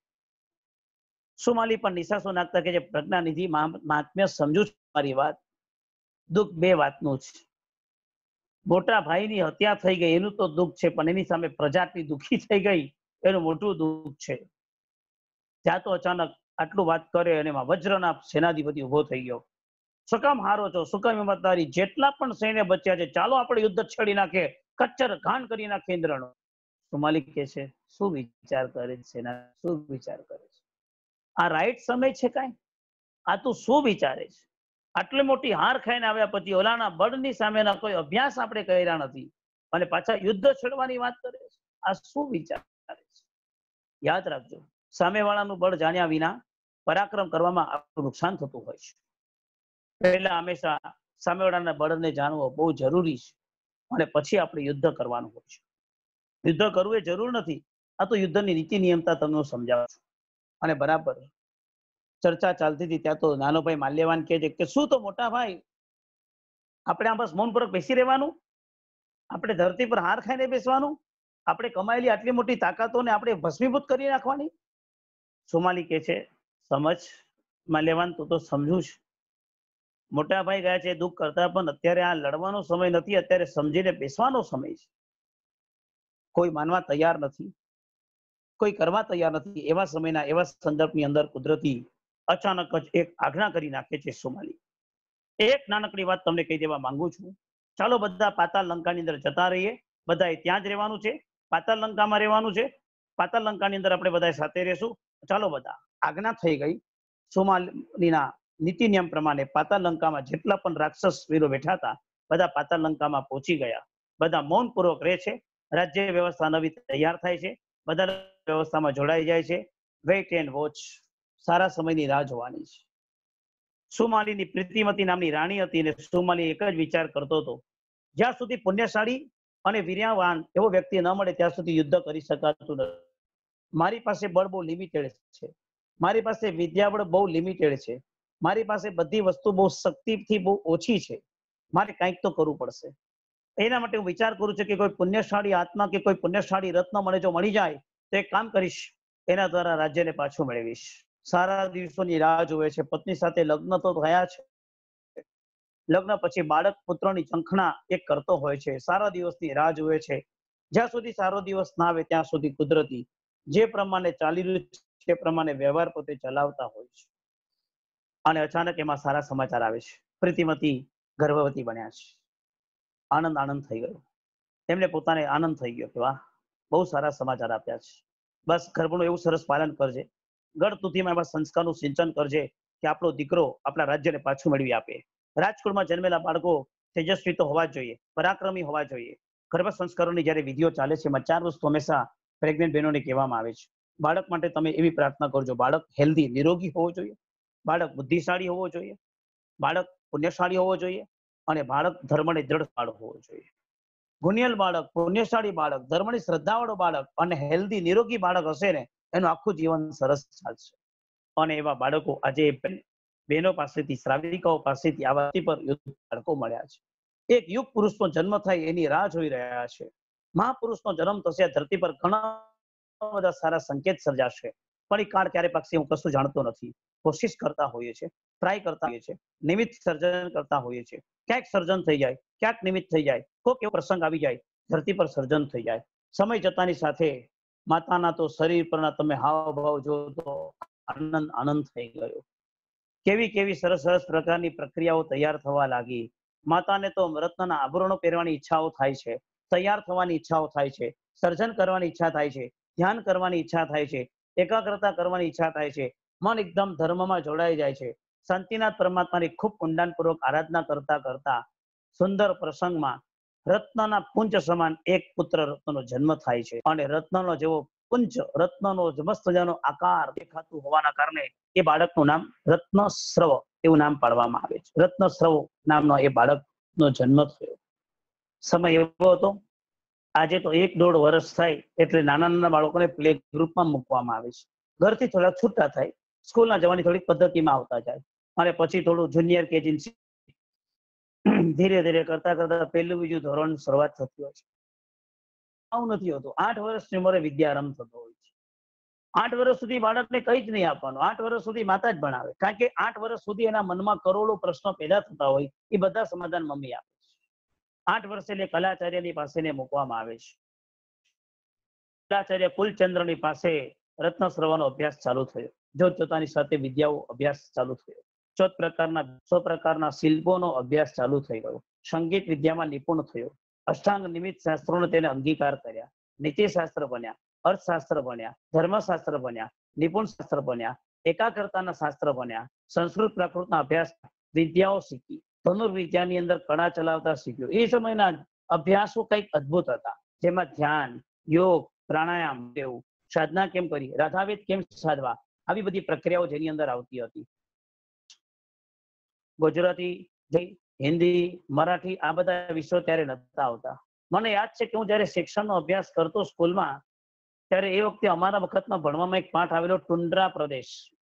સુમાલી પણ નિશાસો નાખતા કે જે પ્રજ્ઞાનિધિ મહાત્મ્ય સમજુ છું મારી વાત. દુઃખ 2 વાતનું છે. મોટા ભાઈની હત્યા થઈ ગઈ એનું તો દુઃખ છે, પણ એની સામે પ્રજાતિ દુઃખી થઈ ગઈ એનું મોટું દુઃખ છે. ત્યાં તો અચાનક આટલું વાત કરે અને એમાં વજ્રના સેનાધિપતિ ઉભો થઈ ગયો. શું કામ હારો છો? શું કામ હિંમતદારી? જેટલા પણ સૈન્ય બચ્યા છે, ચાલો આપણે યુદ્ધ છેડી નાખે, કચ્ચર ઘાણ કરી નાખે ઇન્દ્રનો. સુમાલી કહે છે, શું વિચાર કરે છે સેના? શું વિચાર કરે છે? આ રાઈટ સમય છે કાંઈ? આ તું શું વિચારે છે? આટલી મોટી હાર ખાઈને આવ્યા પછી ઓલાના બળની સામેના કોઈ અભ્યાસ આપણે કર્યા નથી અને પાછા યુદ્ધ છેડવાની વાત કરે છે. આ શું વિચાર કરે છે? યાદ રાખજો, સામેવાળાનું બળ જાણ્યા વિના પરાક્રમ કરવામાં આપણું નુકસાન થતું હોય છે. પહેલા હંમેશા સામેવાળાના બળને જાણવો બહુ જરૂરી છે, અને પછી આપણે યુદ્ધ કરવાનું હોય છે. યુદ્ધ કરવું એ જરૂર નથી. આ તો યુદ્ધની નીતિ નિયમતા તમને સમજાવું છું. અને બરાબર ચર્ચા ચાલતી હતી ત્યાં તો નાનો ભાઈ માલ્યવાન કહે છે કે શું તો મોટા ભાઈ, આપણે આ બસ મૌનપૂર્વક બેસી રહેવાનું? આપણે ધરતી પર હાર ખાઈને બેસવાનું? આપણે કમાયેલી આટલી મોટી તાકાતોને આપણે ભસ્મીભૂત કરી નાખવાની? સોમાલી કહે છે, સમજ માલ્યવાન, તું તો સમજુ છે. મોટા ભાઈ ગયા છે દુઃખ કરતા, પણ અત્યારે આ લડવાનો સમય નથી, અત્યારે સમજીને બેસવાનો સમય છે. કોઈ માનવા તૈયાર નથી, કોઈ કરવા તૈયાર નથી. એવા સમયના એવા સંદર્ભની અંદર કુદરતી અચાનક જ એક આજ્ઞા કરી નાખે છે સોમાલી. એક નાનકડી વાત તમને કહી દેવા માંગુ છું. ચાલો બધા પાતાળ લંકાની અંદર જતા રહીએ, બધાએ ત્યાં જ રહેવાનું છે, પાતાળ લંકામાં રહેવાનું છે. પાતાળ લંકાની અંદર આપણે બધા સાથે રહેશું. ચાલો બધા, આજ્ઞા થઈ ગઈ. સોમાલીના નીતિ નિયમ પ્રમાણે પાતાળ લંકામાં જેટલા પણ રાક્ષસ વીરો બેઠા હતા બધા પાતાળ લંકામાં પહોંચી ગયા. બધા મૌનપૂર્વક રહે છે. રાજ્ય વ્યવસ્થા નવી તૈયાર થાય છે, બધા વ્યવસ્થામાં જોડાઈ જાય છે. વેઇટ એન્ડ વોચ, સારા સમયની રાહ જોવાની છે. સુમાલીની પ્રીતિમતી નામની રાણી હતી અને સુમાલી એક જ વિચાર કરતો હતો, જ્યાં સુધી પુણ્યશાળી અને વીર્યવાન એવો વ્યક્તિ ન મળે ત્યાં સુધી યુદ્ધ કરી શકાતું નથી. મારી પાસે બળ બહુ લિમિટેડ છે, મારી પાસે વિદ્યાબળ બહુ લિમિટેડ છે, મારી પાસે બધી વસ્તુ બહુ શક્તિથી બહુ ઓછી છે. મારે કંઈક તો કરવું પડશે. એના માટે હું વિચાર કરું છું કે કોઈ પુણ્યશાળી આત્મા કે કોઈ પુણ્યશાળી રત્ન મને જો મળી જાય તો એક કામ કરીશ, એના દ્વારા રાજ્યને પાછું મેળવીશ. સારા દિવસોની રાહ જોવે છે. પત્ની સાથે લગ્ન તો થયા છે, લગ્ન પછી બાળક પુત્રની ઝંખના એક કરતો હોય છે. સારા દિવસની રાહ જોવે છે. જ્યાં સુધી સારો દિવસ ના આવે ત્યાં સુધી કુદરતી જે પ્રમાણે ચાલી રહ્યું છે એ પ્રમાણે વ્યવહાર પોતે ચલાવતા હોય છે. અને અચાનક એમાં સારા સમાચાર આવે છે. પ્રીતિમતી ગર્ભવતી બન્યા છે. આનંદ થઈ ગયો. એમને પોતાને આનંદ થઈ ગયો કે વાહ, બહુ સારા સમાચાર આપ્યા છે. બસ ગર્ભનું એવું સરસ પાલન કરજે, ગળતુથીમાં એવા સંસ્કારનું સિંચન કરજે કે આપણો દીકરો આપણા રાજ્યને પાછું મેળવી આપે. રાજકુળમાં જન્મેલા બાળકો તેજસ્વી તો હોવા જ જોઈએ, પરાક્રમી હોવા જોઈએ. ગર્ભ સંસ્કારોની જ્યારે વિધિઓ ચાલે છે એમાં 4 વસ્તુ હંમેશા પ્રેગ્નન્ટ બહેનોને કહેવામાં આવે છે. બાળક માટે તમે એવી પ્રાર્થના કરજો, બાળક હેલ્ધી નિરોગી હોવો જોઈએ, બાળક બુદ્ધિશાળી હોવો જોઈએ, બાળક પુણ્યશાળી હોવો જોઈએ અને બાળક ધર્મને દ્રઢ હોવો જોઈએ. ગુણિયલ બાળક, પુણ્યશાળી બાળક, ધર્મની શ્રદ્ધાવાળો બાળક અને હેલ્ધી નિરોગી બાળક હશે ને એનું આખું જીવન સરસ ચાલશે. અને એવા બાળકો આજે બહેનો પાસેથી, શ્રાવિકાઓ પાસેથી આ વાત પર બાળકો મળ્યા છે. એક યુગ પુરુષનો જન્મ થાય એની રાહ જોઈ રહ્યા છે. મહાપુરુષનો જન્મ થશે આ ધરતી પર, ઘણા બધા સારા સંકેત સર્જાશે. પણ એ કાળ ક્યારે પાકશે હું કશું જાણતો નથી. કોશિશ કરતા હોઈએ છીએ, ટ્રાય કરતા હોઈએ છીએ, નિમિત્ત સર્જન કરતા હોઈએ છીએ. ક્યાંક સર્જન થઈ જાય, ક્યાંક નિમિત્ત થઈ જાય, કોઈક એવો પ્રસંગ આવી જાય, ધરતી પર સર્જન થઈ જાય. સમય જતાની સાથે માતાના તો શરીર પરના તમે હાવભાવ જો તો આનંદ થઈ ગયો. કેવી કેવી સરસ સરસ પ્રકારની પ્રક્રિયાઓ તૈયાર થવા લાગી. માતાને તો રત્નના આભરણો પહેરવાની ઈચ્છાઓ થાય છે, તૈયાર થવાની ઈચ્છાઓ થાય છે, સર્જન કરવાની ઈચ્છા થાય છે, ધ્યાન કરવાની ઈચ્છા થાય છે, એકાગ્રતા કરવાની ઈચ્છા થાય છે. મન એકદમ ધર્મમાં જોડાઈ જાય છે. શાંતિનાથ પરમાત્માની ખૂબ ઊંડાણપૂર્વક આરાધના કરતા કરતા સુંદર પ્રસંગમાં રત્નના પુંજ સમાન એક પુત્ર રત્નનો જન્મ થાય છે. અને રત્નનો જેવો પુંજ, રત્નનો મસ્ત મજાનો આકાર દેખાતું હોવાના કારણે એ બાળકનું નામ રત્નસ્રવ એવું નામ પાડવામાં આવે છે. રત્નસ્રવ નામનો એ બાળકનો જન્મ થયો. સમય એવો હતો, આજે તો 1-1.5 વર્ષ થાય એટલે નાના નાના બાળકોને પ્લે ગ્રુપમાં મૂકવામાં આવે છે. ઘરથી થોડાક છૂટા થાય, સ્કૂલના જવાની થોડીક પદ્ધતિમાં આવતા જાય અને પછી થોડું જુનિયર કેજી ધીરે ધીરે કરતા કરતા 1લું 2જું ધોરણ શરૂઆત થતી હોય છે. આવું નથી હોતું. 8 વર્ષની ઉંમરે વિદ્યારંભ થતો હોય છે. 8 વર્ષ સુધી બાળકને કંઈ જ નહીં આપવાનું. 8 વર્ષ સુધી માતા જ ભણાવે. કારણ કે 8 વર્ષ સુધી એના મનમાં કરોડો પ્રશ્નો પેદા થતા હોય, એ બધા સમાધાન મમ્મી આપે છે. 8 વર્ષે એટલે કલાચાર્યની પાસે મૂકવામાં આવે છે. કલાચાર્ય કુલચંદ્રની પાસે રત્નસ્રવનો અભ્યાસ ચાલુ થયો. જોત જોતાની સાથે વિદ્યાઓ અભ્યાસ ચાલુ થયો. 100 પ્રકારના શિલ્પોનો અભ્યાસ ચાલુ થઈ ગયો. સંગીત વિદ્યામાં નિપુણ થયો. અષ્ટાંગ નિમિત્ત શાસ્ત્રોને તેને અંગીકાર કર્યા. નીતિશાસ્ત્ર બન્યા, અર્થશાસ્ત્ર બન્યા, ધર્મશાસ્ત્ર બન્યા, નિપુણ શાસ્ત્ર બન્યા, એકાગ્રતાના શાસ્ત્ર બન્યા, સંસ્કૃત પ્રાકૃતના અભ્યાસ વિદ્યાઓ શીખી, ધનુર્વિદ્યાની અંદર કળા ચલાવતા શીખ્યો. એ સમયના અભ્યાસો કંઈક અદ્ભુત હતા, જેમાં ધ્યાન, યોગ, પ્રાણાયામ લેવું, સાધના કેમ કરી, રાધાવેદ કેમ સાધવા, આવી બધી પ્રક્રિયાઓ જેની અંદર આવતી હતી. ગુજરાતી, હિન્દી, મરાઠી આ બધા વિષયો ત્યારે નહોતા આવતા. મને યાદ છે કે હું જયારે શિક્ષણનો અભ્યાસ કરતો સ્કૂલમાં, ત્યારે એ વખતે અમારા વખતમાં ભણવામાં એક પાઠ આવેલો ટુંડ્રા પ્રદેશ.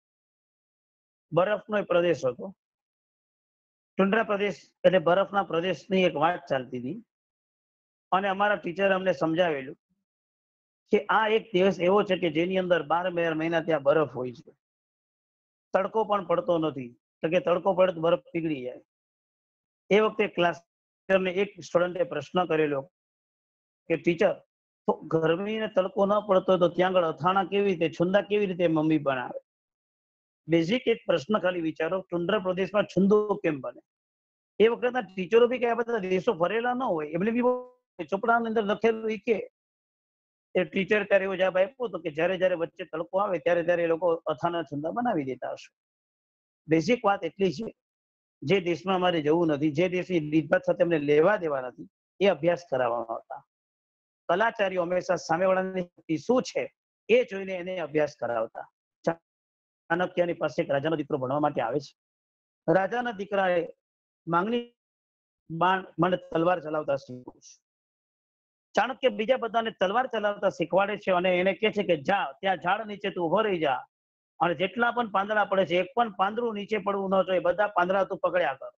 બરફનો એક પ્રદેશ હતો. ટુંડ્રા પ્રદેશ એટલે બરફના પ્રદેશની એક વાત ચાલતી હતી અને અમારા ટીચરે અમને સમજાવેલું કે આ એક દેશ એવો છે કે જેની અંદર 12 મહિના ત્યાં બરફ હોય છે. તડકો પણ પડતો નથી, તો કે તડકો પડે તો બરફ પીગળી જાય. એ વખતે ક્લાસ એક સ્ટુડન્ટે પ્રશ્ન કરેલો કે ટીચર, તો ગરમીને તડકો ન પડતો તો ત્યાં આગળ અથાણા કેવી રીતે, છુંદા કેવી રીતે મમ્મી બનાવે? બેઝિક એક પ્રશ્ન ખાલી વિચારો, ટુંડ્રા પ્રદેશમાં છુંદો કેમ બને? એ વખતના ટીચરો બી કઈ આ બધા દેશો ફરેલા ન હોય, એમને બી ચોપડાની અંદર લખેલું કે એ ટીચર ત્યારે એવો જવાબ આપ્યો હતો કે જ્યારે જ્યારે વચ્ચે તડકો આવે ત્યારે ત્યારે એ લોકો અથાણા છુંદા બનાવી દેતા હશે. બેઝિક વાત એટલી છે, જે દેશમાં અમારે જવું નથી, જે દેશની રીતભાત સાથે અમને લેવા દેવા નથી, એ અભ્યાસ કરાવવામાં આવતા. કલાચાર્યો હંમેશા સામેવાળાની શક્તિ શું છે એ જોઈને એને અભ્યાસ કરાવતા. ચાણક્યની પાસે એક રાજાનો દીકરો ભણવા માટે આવે છે. રાજાના દીકરાએ માંગણી બાણ તલવાર ચલાવતા શીખ્યું છે. ચાણક્ય બીજા બધાને તલવાર ચલાવતા શીખવાડે છે અને એને કહે છે કે જા ત્યાં ઝાડ નીચે તું ઉભો રહી જા અને જેટલા પણ પાંદડા પડે છે એક પણ પાંદડું નીચે પડવું ન જોઈએ, બધા પાંદડા તું પકડ્યા કર.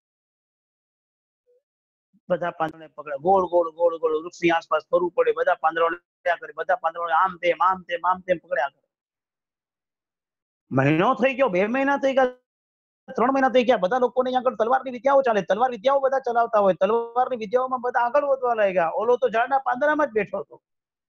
બધા પાંદડાને પકડ્યા, ગોળ ગોળ ગોળ ગોળ વૃક્ષની આસપાસ ફરવું પડે, બધા પાંદડાઓને પકડ્યા કરે, બધા પાંદડાઓને આમ તેમ પકડ્યા કરે. મહિનો થઈ ગયો, 2 મહિના થઈ ગયા, 3 મહિના થઈ ગયા, બધા લોકોને અહીંયા આગળ તલવારની વિદ્યાઓ ચાલે, તલવાર વિદ્યાઓ બધા ચલાવતા હોય, તલવારની વિદ્યાઓમાં બધા આગળ વધવા લાગ્યા. ઓલો તો ઝાડના પાંદડામાં જ બેઠો હતો.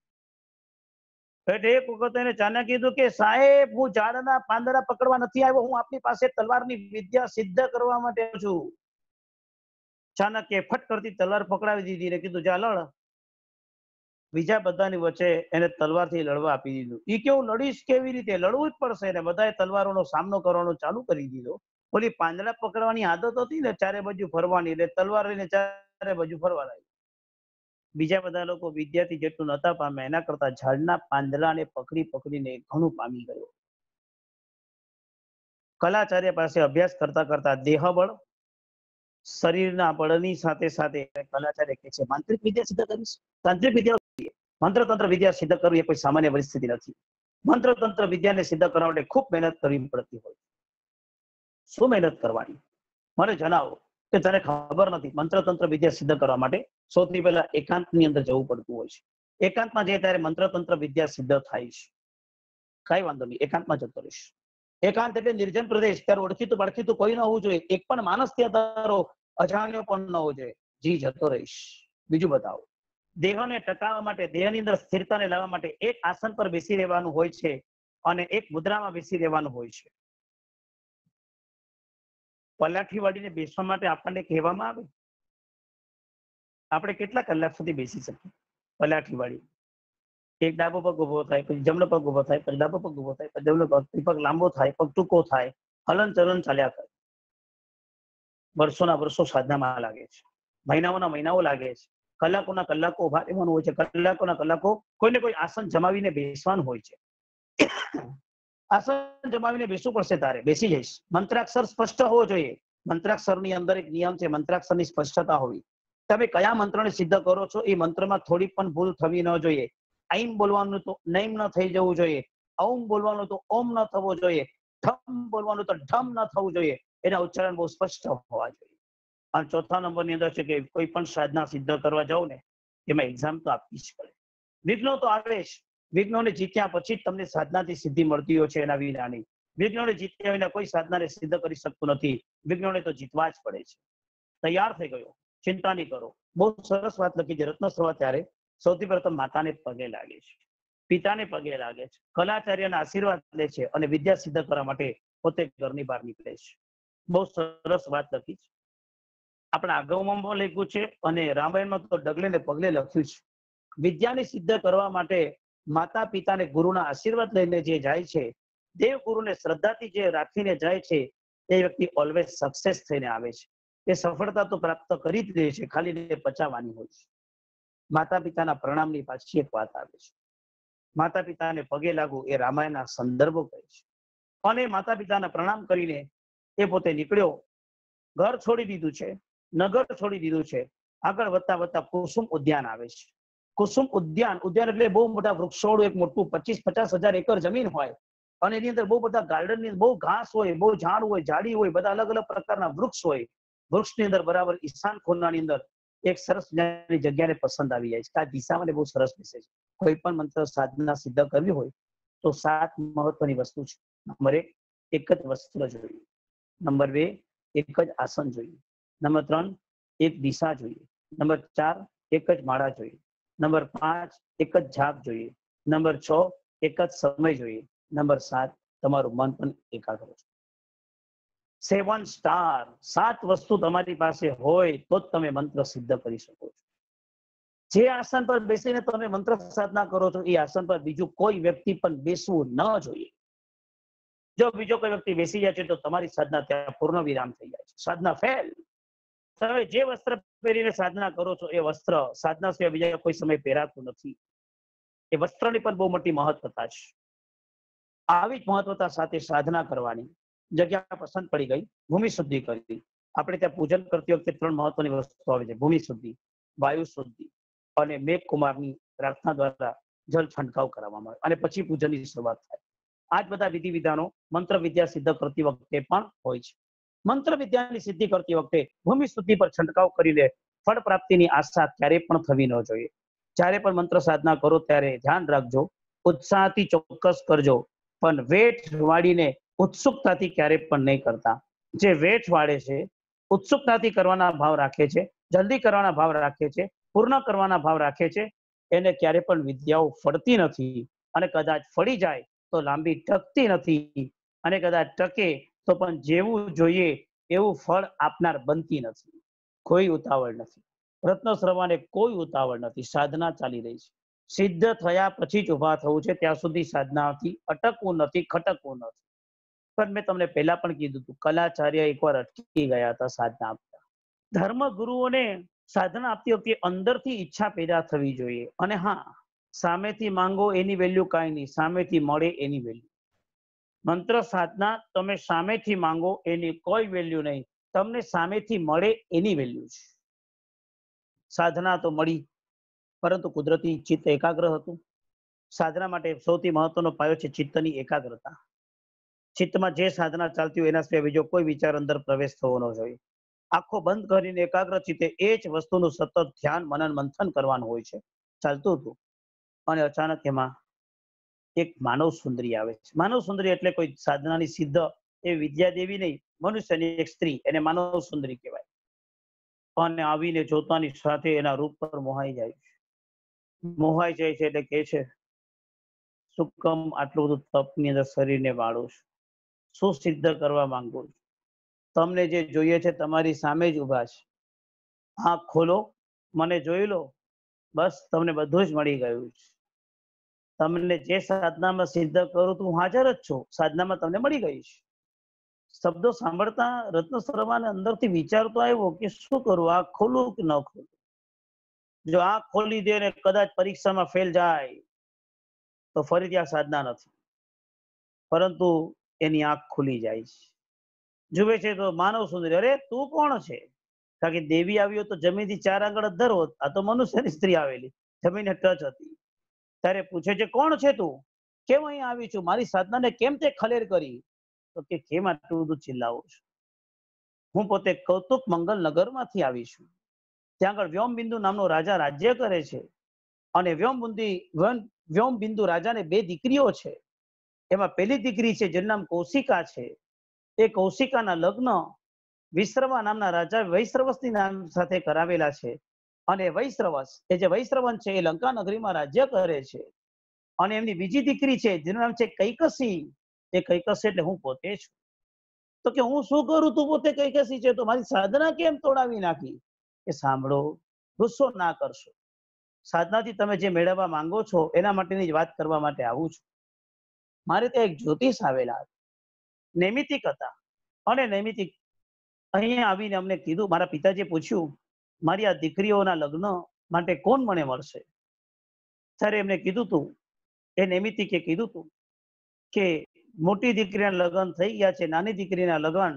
એટલે એક વખત એને ચાના કીધું કે સાહેબ, હું ઝાડના પાંદડા પકડવા નથી આવ્યો, હું આપની પાસે તલવારની વિદ્યા સિદ્ધ કરવા માટે આવ્યો છું. ચાણક્યે ફટ કરતી તલવાર પકડાવી દીધી ને કીધું જા લડ. બીજા બધાની વચ્ચે એને તલવારથી લડવા આપી દીધું. ઈ કેવું લડીશ કેવી રીતે, લડવું જ પડશે ને. બધાએ તલવારોનો સામનો કરવાનો ચાલુ કરી દીધો. ઓલી પાંદડા પકડવાની આદત હતી ને, ચારે બાજુ ફરવાની, એટલે તલવાર લઈને ચારે બાજુ ફરવા લાગી. બીજા બધા લોકો વિદ્યાથી જેટલું નતા પામ્યા એના કરતા ઝાડના પાંદડાને પકડી પકડીને ઘણું પામી ગયો. કલાચાર્ય પાસે અભ્યાસ કરતા કરતા દેહબળ, શરીરના બળની સાથે સાથે કલાચાર્ય કહે છે માંત્રિક વિદ્યા સિદ્ધ કરીશ. તાંત્રિક વિદ્યા, મંત્ર તંત્ર વિદ્યા સિદ્ધ કરવી એ કોઈ સામાન્ય પરિસ્થિતિ નથી. મંત્ર તંત્ર વિદ્યાને સિદ્ધ કરવા માટે ખૂબ મહેનત કરવી પડતી હોય. શું મહેનત કરવાની મને જણાવો, કે તને ખબર નથી? મંત્ર તંત્ર વિદ્યા સિદ્ધ કરવા માટે સૌથી પહેલા એકાંતની અંદર જવું પડતું હોય છે. એકાંતમાં જે ત્યારે મંત્ર તંત્ર વિદ્યા સિદ્ધ થાય છે. કઈ વાંધો નહીં, એકાંતમાં જતો રહીશ. એકાંત એટલે નિર્જન પ્રદેશ. ત્યારે ઓળખીતું બાળખીતું કોઈ ન હોવું જોઈએ. એક પણ માણસ ત્યાં તારો અજાણ્યો પણ ન હોવો જોઈએ. જી જતો રહીશ. બીજું બતાવો. દેહને ટકાવવા માટે, દેહની અંદર સ્થિરતાને લાવવા માટે એક આસન પર બેસી રહેવાનું હોય છે અને એક મુદ્રામાં બેસી રહેવાનું હોય છે. પલાઠી વાળીને બેસવા માટે આપણને કહેવામાં આવે, આપણે કેટલા કલાક સુધી બેસી શકીએ? પલાઠી વાળી એક ડાબો પગ ઉભો થાય, પછી જમણો પગ ઉભો થાય, પછી ડાબો પગ ઉભો થાય, પછી જમણો પગ લાંબો થાય, પગ ટૂંકો થાય, હલન ચલન ચાલ્યા કરે. વર્ષોના વર્ષો સાધનામાં લાગે છે, મહિનાઓના મહિનાઓ લાગે છે, કલાકોના કલાકો ઉભા રહેવાનું હોય છે, કલાકોના કલાકો કોઈને કોઈ આસન જમાવીને બેસવાનું હોય છે. આસન જમાવીને બેસવું પડશે, તારે બેસી જઈશ. મંત્રાક્ષર સ્પષ્ટ હોવો જોઈએ. મંત્રાક્ષરની અંદર એક નિયમ છે, મંત્રાક્ષરની સ્પષ્ટતા હોવી. તમે કયા મંત્રને સિદ્ધ કરો છો એ મંત્રમાં થોડી પણ ભૂલ થવી ન જોઈએ. ઐમ બોલવાનું તો નૈમ ન થઈ જવું જોઈએ, ઔમ બોલવાનું તો ઓમ ન થવો જોઈએ, ઢમ બોલવાનું તો ઢમ ન થવું જોઈએ. એના ઉચ્ચારણ બહુ સ્પષ્ટ હોવા જોઈએ. અને ચોથા નંબરની અંદર છે કે કોઈ પણ સાધના સિદ્ધ કરવા જાવ ને એમાં એક્ઝામ તો આપવી જ પડે. વિઘ્નો તો આવે જ. વિઘ્નોને જીત્યા પછી જ તમને સાધનાથી સિદ્ધિ મળતી હોય છે, એના વિનાની. વિઘ્નોને જીત્યા વિના કોઈ સાધનાને સિદ્ધ કરી શકતું નથી. વિઘ્નોને તો જીતવા જ પડે છે. તૈયાર થઈ ગયો, ચિંતા નહીં કરો. બહુ સરસ વાત લખી છે રત્નસભા. ત્યારે સૌથી પ્રથમ માતાને પગે લાગે છે, પિતાને પગે લાગે છે, કલાચાર્યના આશીર્વાદ લે છે અને વિદ્યા સિદ્ધ કરવા માટે પોતે ઘરની બહાર નીકળે છે. બહુ સરસ વાત લખી છે. આપણા આગમમાં લખ્યું છે અને રામાયણમાં તો ડગલે ને પગલે લખ્યું છે. વિદ્યાને સિદ્ધ કરવા માટે માતા પિતાને ગુરુના આશીર્વાદ લઈને જે જાય છે, દેવ ગુરુને શ્રદ્ધાથી જે રાખીને જાય છે, એ વ્યક્તિ ઓલવેઝ સક્સેસ થઈને આવે છે. એ સફળતા તો પ્રાપ્ત કરી જ દે છે, ખાલી ને પચાવવાની હોય છે. માતા પિતાના પ્રણામની પાછી એક વાત આવે છે. માતા પિતાને પગે લાગવું એ રામાયણના સંદર્ભો કહે છે. અને માતા પિતાના પ્રણામ કરીને એ પોતે નીકળ્યો. ઘર છોડી દીધું છે, નગર છોડી દીધું છે. આગળ વધતા વધતા કુસુમ ઉદ્યાન આવે છે. કુસુમ ઉદ્યાન, ઉદ્યાન એટલે બહુ મોટા વૃક્ષોળું, એક મોટું 25-50 હજાર એકર જમીન હોય અને એની અંદર બહુ બધા ગાર્ડનની બહુ ઘાસ હોય, બહુ ઝાડ હોય, જાડી હોય, બધા અલગ અલગ પ્રકારના વૃક્ષ હોય. વૃક્ષની અંદર બરાબર ઈશાન ખૂણાની અંદર એક સરસ જગ્યાને પસંદ આવી જાય છે. આ દિશામાં બહુ સરસ બેસે છે. કોઈ પણ મંત્ર સાધના સિદ્ધ કરવી હોય તો 7 મહત્વની વસ્તુ છે. નંબર 1, એક જ વસ્ત્ર જોઈએ. નંબર 2, એક જ આસન જોઈએ. નંબર 3, એક દિશા જોઈએ. નંબર 4, એક જ માળા જોઈએ. નંબર 5, એક જ જાપ જોઈએ. નંબર 6, એક જ સમય જોઈએ. નંબર 7, તમારું મન પણ એકાગ્ર છે. 7 સ્ટાર, 7 વસ્તુ તમારી પાસે હોય તો જ તમે મંત્ર સિદ્ધ કરી શકો છો. જે આસન પર બેસીને તમે મંત્ર સાધના કરો છો એ આસન પર બીજું કોઈ વ્યક્તિ પણ બેસવું ન જોઈએ. જો બીજો કોઈ વ્યક્તિ બેસી જાય છે તો તમારી સાધના ત્યાં પૂર્ણ વિરામ થઈ જાય છે, સાધના ફેલ. તમે જે વસ્ત્ર પહેરીને સાધના કરો છો એ વસ્ત્ર સાધના સિવાય બીજા કોઈ સમય પહેરાતું નથી. એ વસ્ત્રની પણ બહુ મોટી મહત્વતા છે. આવી જ મહત્વતા સાથે સાધના કરવાની. જગ્યા પસંદ પડી ગઈ, ભૂમિ શુદ્ધિ કરી. આપણે ત્યાં પૂજન કરતી વખતે 3 મહત્વની વસ્તુ આવે છે: ભૂમિ શુદ્ધિ, વાયુ શુદ્ધિ અને મેઘકુમારની પ્રાર્થના દ્વારા જલ છંટકાવ કરવામાં આવે અને પછી પૂજનની શરૂઆત થાય. આ જ બધા વિધિ વિધાનો મંત્ર વિદ્યા સિદ્ધ કરતી વખતે પણ હોય છે. મંત્ર વિદ્યાની સિદ્ધિ કરતી વખતે ભૂમિ શુદ્ધિ પર છંટકાવ કરીને ફળ પ્રાપ્તિની આશા ક્યારે પણ થવી ન જોઈએ. જ્યારે પણ મંત્ર સાધના કરો ત્યારે ધ્યાન રાખજો, ઉત્સાહથી ચોક્કસ કરજો, પણ વેઠ વાળીને ઉત્સુકતાથી ક્યારે પણ નહીં કરતા. જે વેઠ વાળે છે, ઉત્સુકતાથી કરવાના ભાવ રાખે છે, જલ્દી કરવાના ભાવ રાખે છે, પૂર્ણ કરવાના ભાવ રાખે છે, એને ક્યારે પણ વિદ્યાઓ ફળતી નથી. અને કદાચ ફળી જાય તો લાંબી ટકતી નથી. અને કદાચ ટકે તો પણ જેવું જોઈએ એવું ફળ આપનાર બનતી નથી. કોઈ ઉતાવળ નથી. રત્નશ્રવાને કોઈ ઉતાવળ નથી. સાધના ચાલી રહી છે. સિદ્ધ થયા પછી જ ઉભા થવું છે. ત્યાં સુધી સાધનાથી અટકવું નથી, ખટકવું નથી. પણ મેં તમને પહેલા પણ કીધું હતું, કલાચાર્ય એકવાર અટકી ગયા હતા સાધના આપતા. ધર્મ ગુરુઓને સાધના આપતી વખતે અંદરથી ઈચ્છા પેદા થવી જોઈએ. અને હા, સામેથી માંગો એની વેલ્યુ કાંઈ નહીં, સામેથી મળે એની વેલ્યુ. મંત્ર સાધના તમે સામેથી માંગો એની કોઈ વેલ્યુ નહીં, તમને સામેથી મળે એની વેલ્યુ છે. સાધના તો મળી, પરંતુ કુદરતી ચિત્ત એકાગ્ર હતું. સાધના માટે સૌથી મહત્વનો પાયો છે ચિત્તની એકાગ્રતા. ચિત્તમાં જે સાધના ચાલતી હોય એના સિવાય બીજો કોઈ વિચાર અંદર પ્રવેશ થવો ન જોઈએ. આંખો બંધ કરીને એકાગ્ર ચિત્તે એ જ વસ્તુનું સતત ધ્યાન, મનન, મંથન કરવાનું હોય છે. ચાલતું હતું અને અચાનક એમાં એક માનવ સુંદરી આવે છે. માનવ સુંદરી એટલે કોઈ સાધનાની સિદ્ધ એ વિદ્યાદેવી નહીં, મનુષ્યની એક સ્ત્રી, એને માનવ સુંદરી કહેવાય. અને આવીને જોતાની સાથે એના રૂપ પર મોહાઈ જાય છે. મોહાઈ જાય છે એટલે કે છે, શું કામ આટલું બધું તપની અંદર શરીરને વાળો છું? શું સિદ્ધ કરવા માંગુ છું? તમને જે જોઈએ છે તમારી સામે જ ઊભા છે. આંખ ખોલો, મને જોઈ લો, બસ તમને બધું જ મળી ગયું છે. તમને જે સાધનામાં સિદ્ધ કરું તું હાજર જ છું. સાધનામાં તમને મળી ગઈ છે. શબ્દો સાંભળતા રત્નશ્રવાને અંદરથી વિચાર તો આવ્યો કે શું કરું, આંખ ખોલું કે ન ખોલું? જો આંખ ખોલી દે ને કદાચ પરીક્ષામાં ફેલ જાય તો ફરીથી આ સાધના નથી. પરંતુ એની આંખ ખુલી જાય છે. જુએ છે તો માનવ સુંદરી. અરે તું કોણ છે? કારણ કે દેવી આવ્યો તો જમીનથી 4 આંગળ અદ્ધર હોત. આ તો મનુષ્યની સ્ત્રી આવેલી, જમીને ટચ હતી. ત્યારે પૂછે છે, કોણ છે તું? કેમ અહીં આવી છું? મારી સાધનાને કેમ તે ખલેર કરી? તો કે કેમ આટલું બધું ચિલ્લાવો છું? હું પોતે કૌતુક મંગલ નગરમાંથી આવી છું. ત્યાં આગળ વ્યોમબિંદુ નામનો રાજા રાજ્ય કરે છે. અને વ્યોમબિંદુ રાજાને 2 દીકરીઓ છે. એમાં પહેલી દીકરી છે જેનું નામ કૌશિકા છે. એ કૌશિકાના લગ્ન વિશ્રવા નામના રાજા વૈશ્રવસની નામ સાથે કરાવેલા છે. અને વૈશ્રવસ એ જે વૈશ્રવન છે એ લંકા નગરીમાં રાજ્ય કરે છે. અને એમની બીજી દીકરી છે જેનું નામ છે કૈકસી. એ કૈકસી એટલે હું પોતે છું. તો કે હું શું કરું, તું પોતે કૈકસી છે તો મારી સાધના કેમ તોડાવી નાખી? એ સાંભળો, ગુસ્સો ના કરશો. સાધનાથી તમે જે મેળવવા માંગો છો એના માટેની જ વાત કરવા માટે આવું છું. મારે ત્યાં એક જ્યોતિષ આવેલા હતા, નૈમિતિક હતા. અને નૈમિતિક અહીંયા આવીને અમને કીધું, મારા પિતાજીએ પૂછ્યું, મારી આ દીકરીઓના લગ્ન માટે કોણ મને મળશે? ત્યારે એમને કીધું તું, એ નૈમિતિકે કીધું તું કે મોટી દીકરીના લગ્ન થઈ ગયા છે, નાની દીકરીના લગ્ન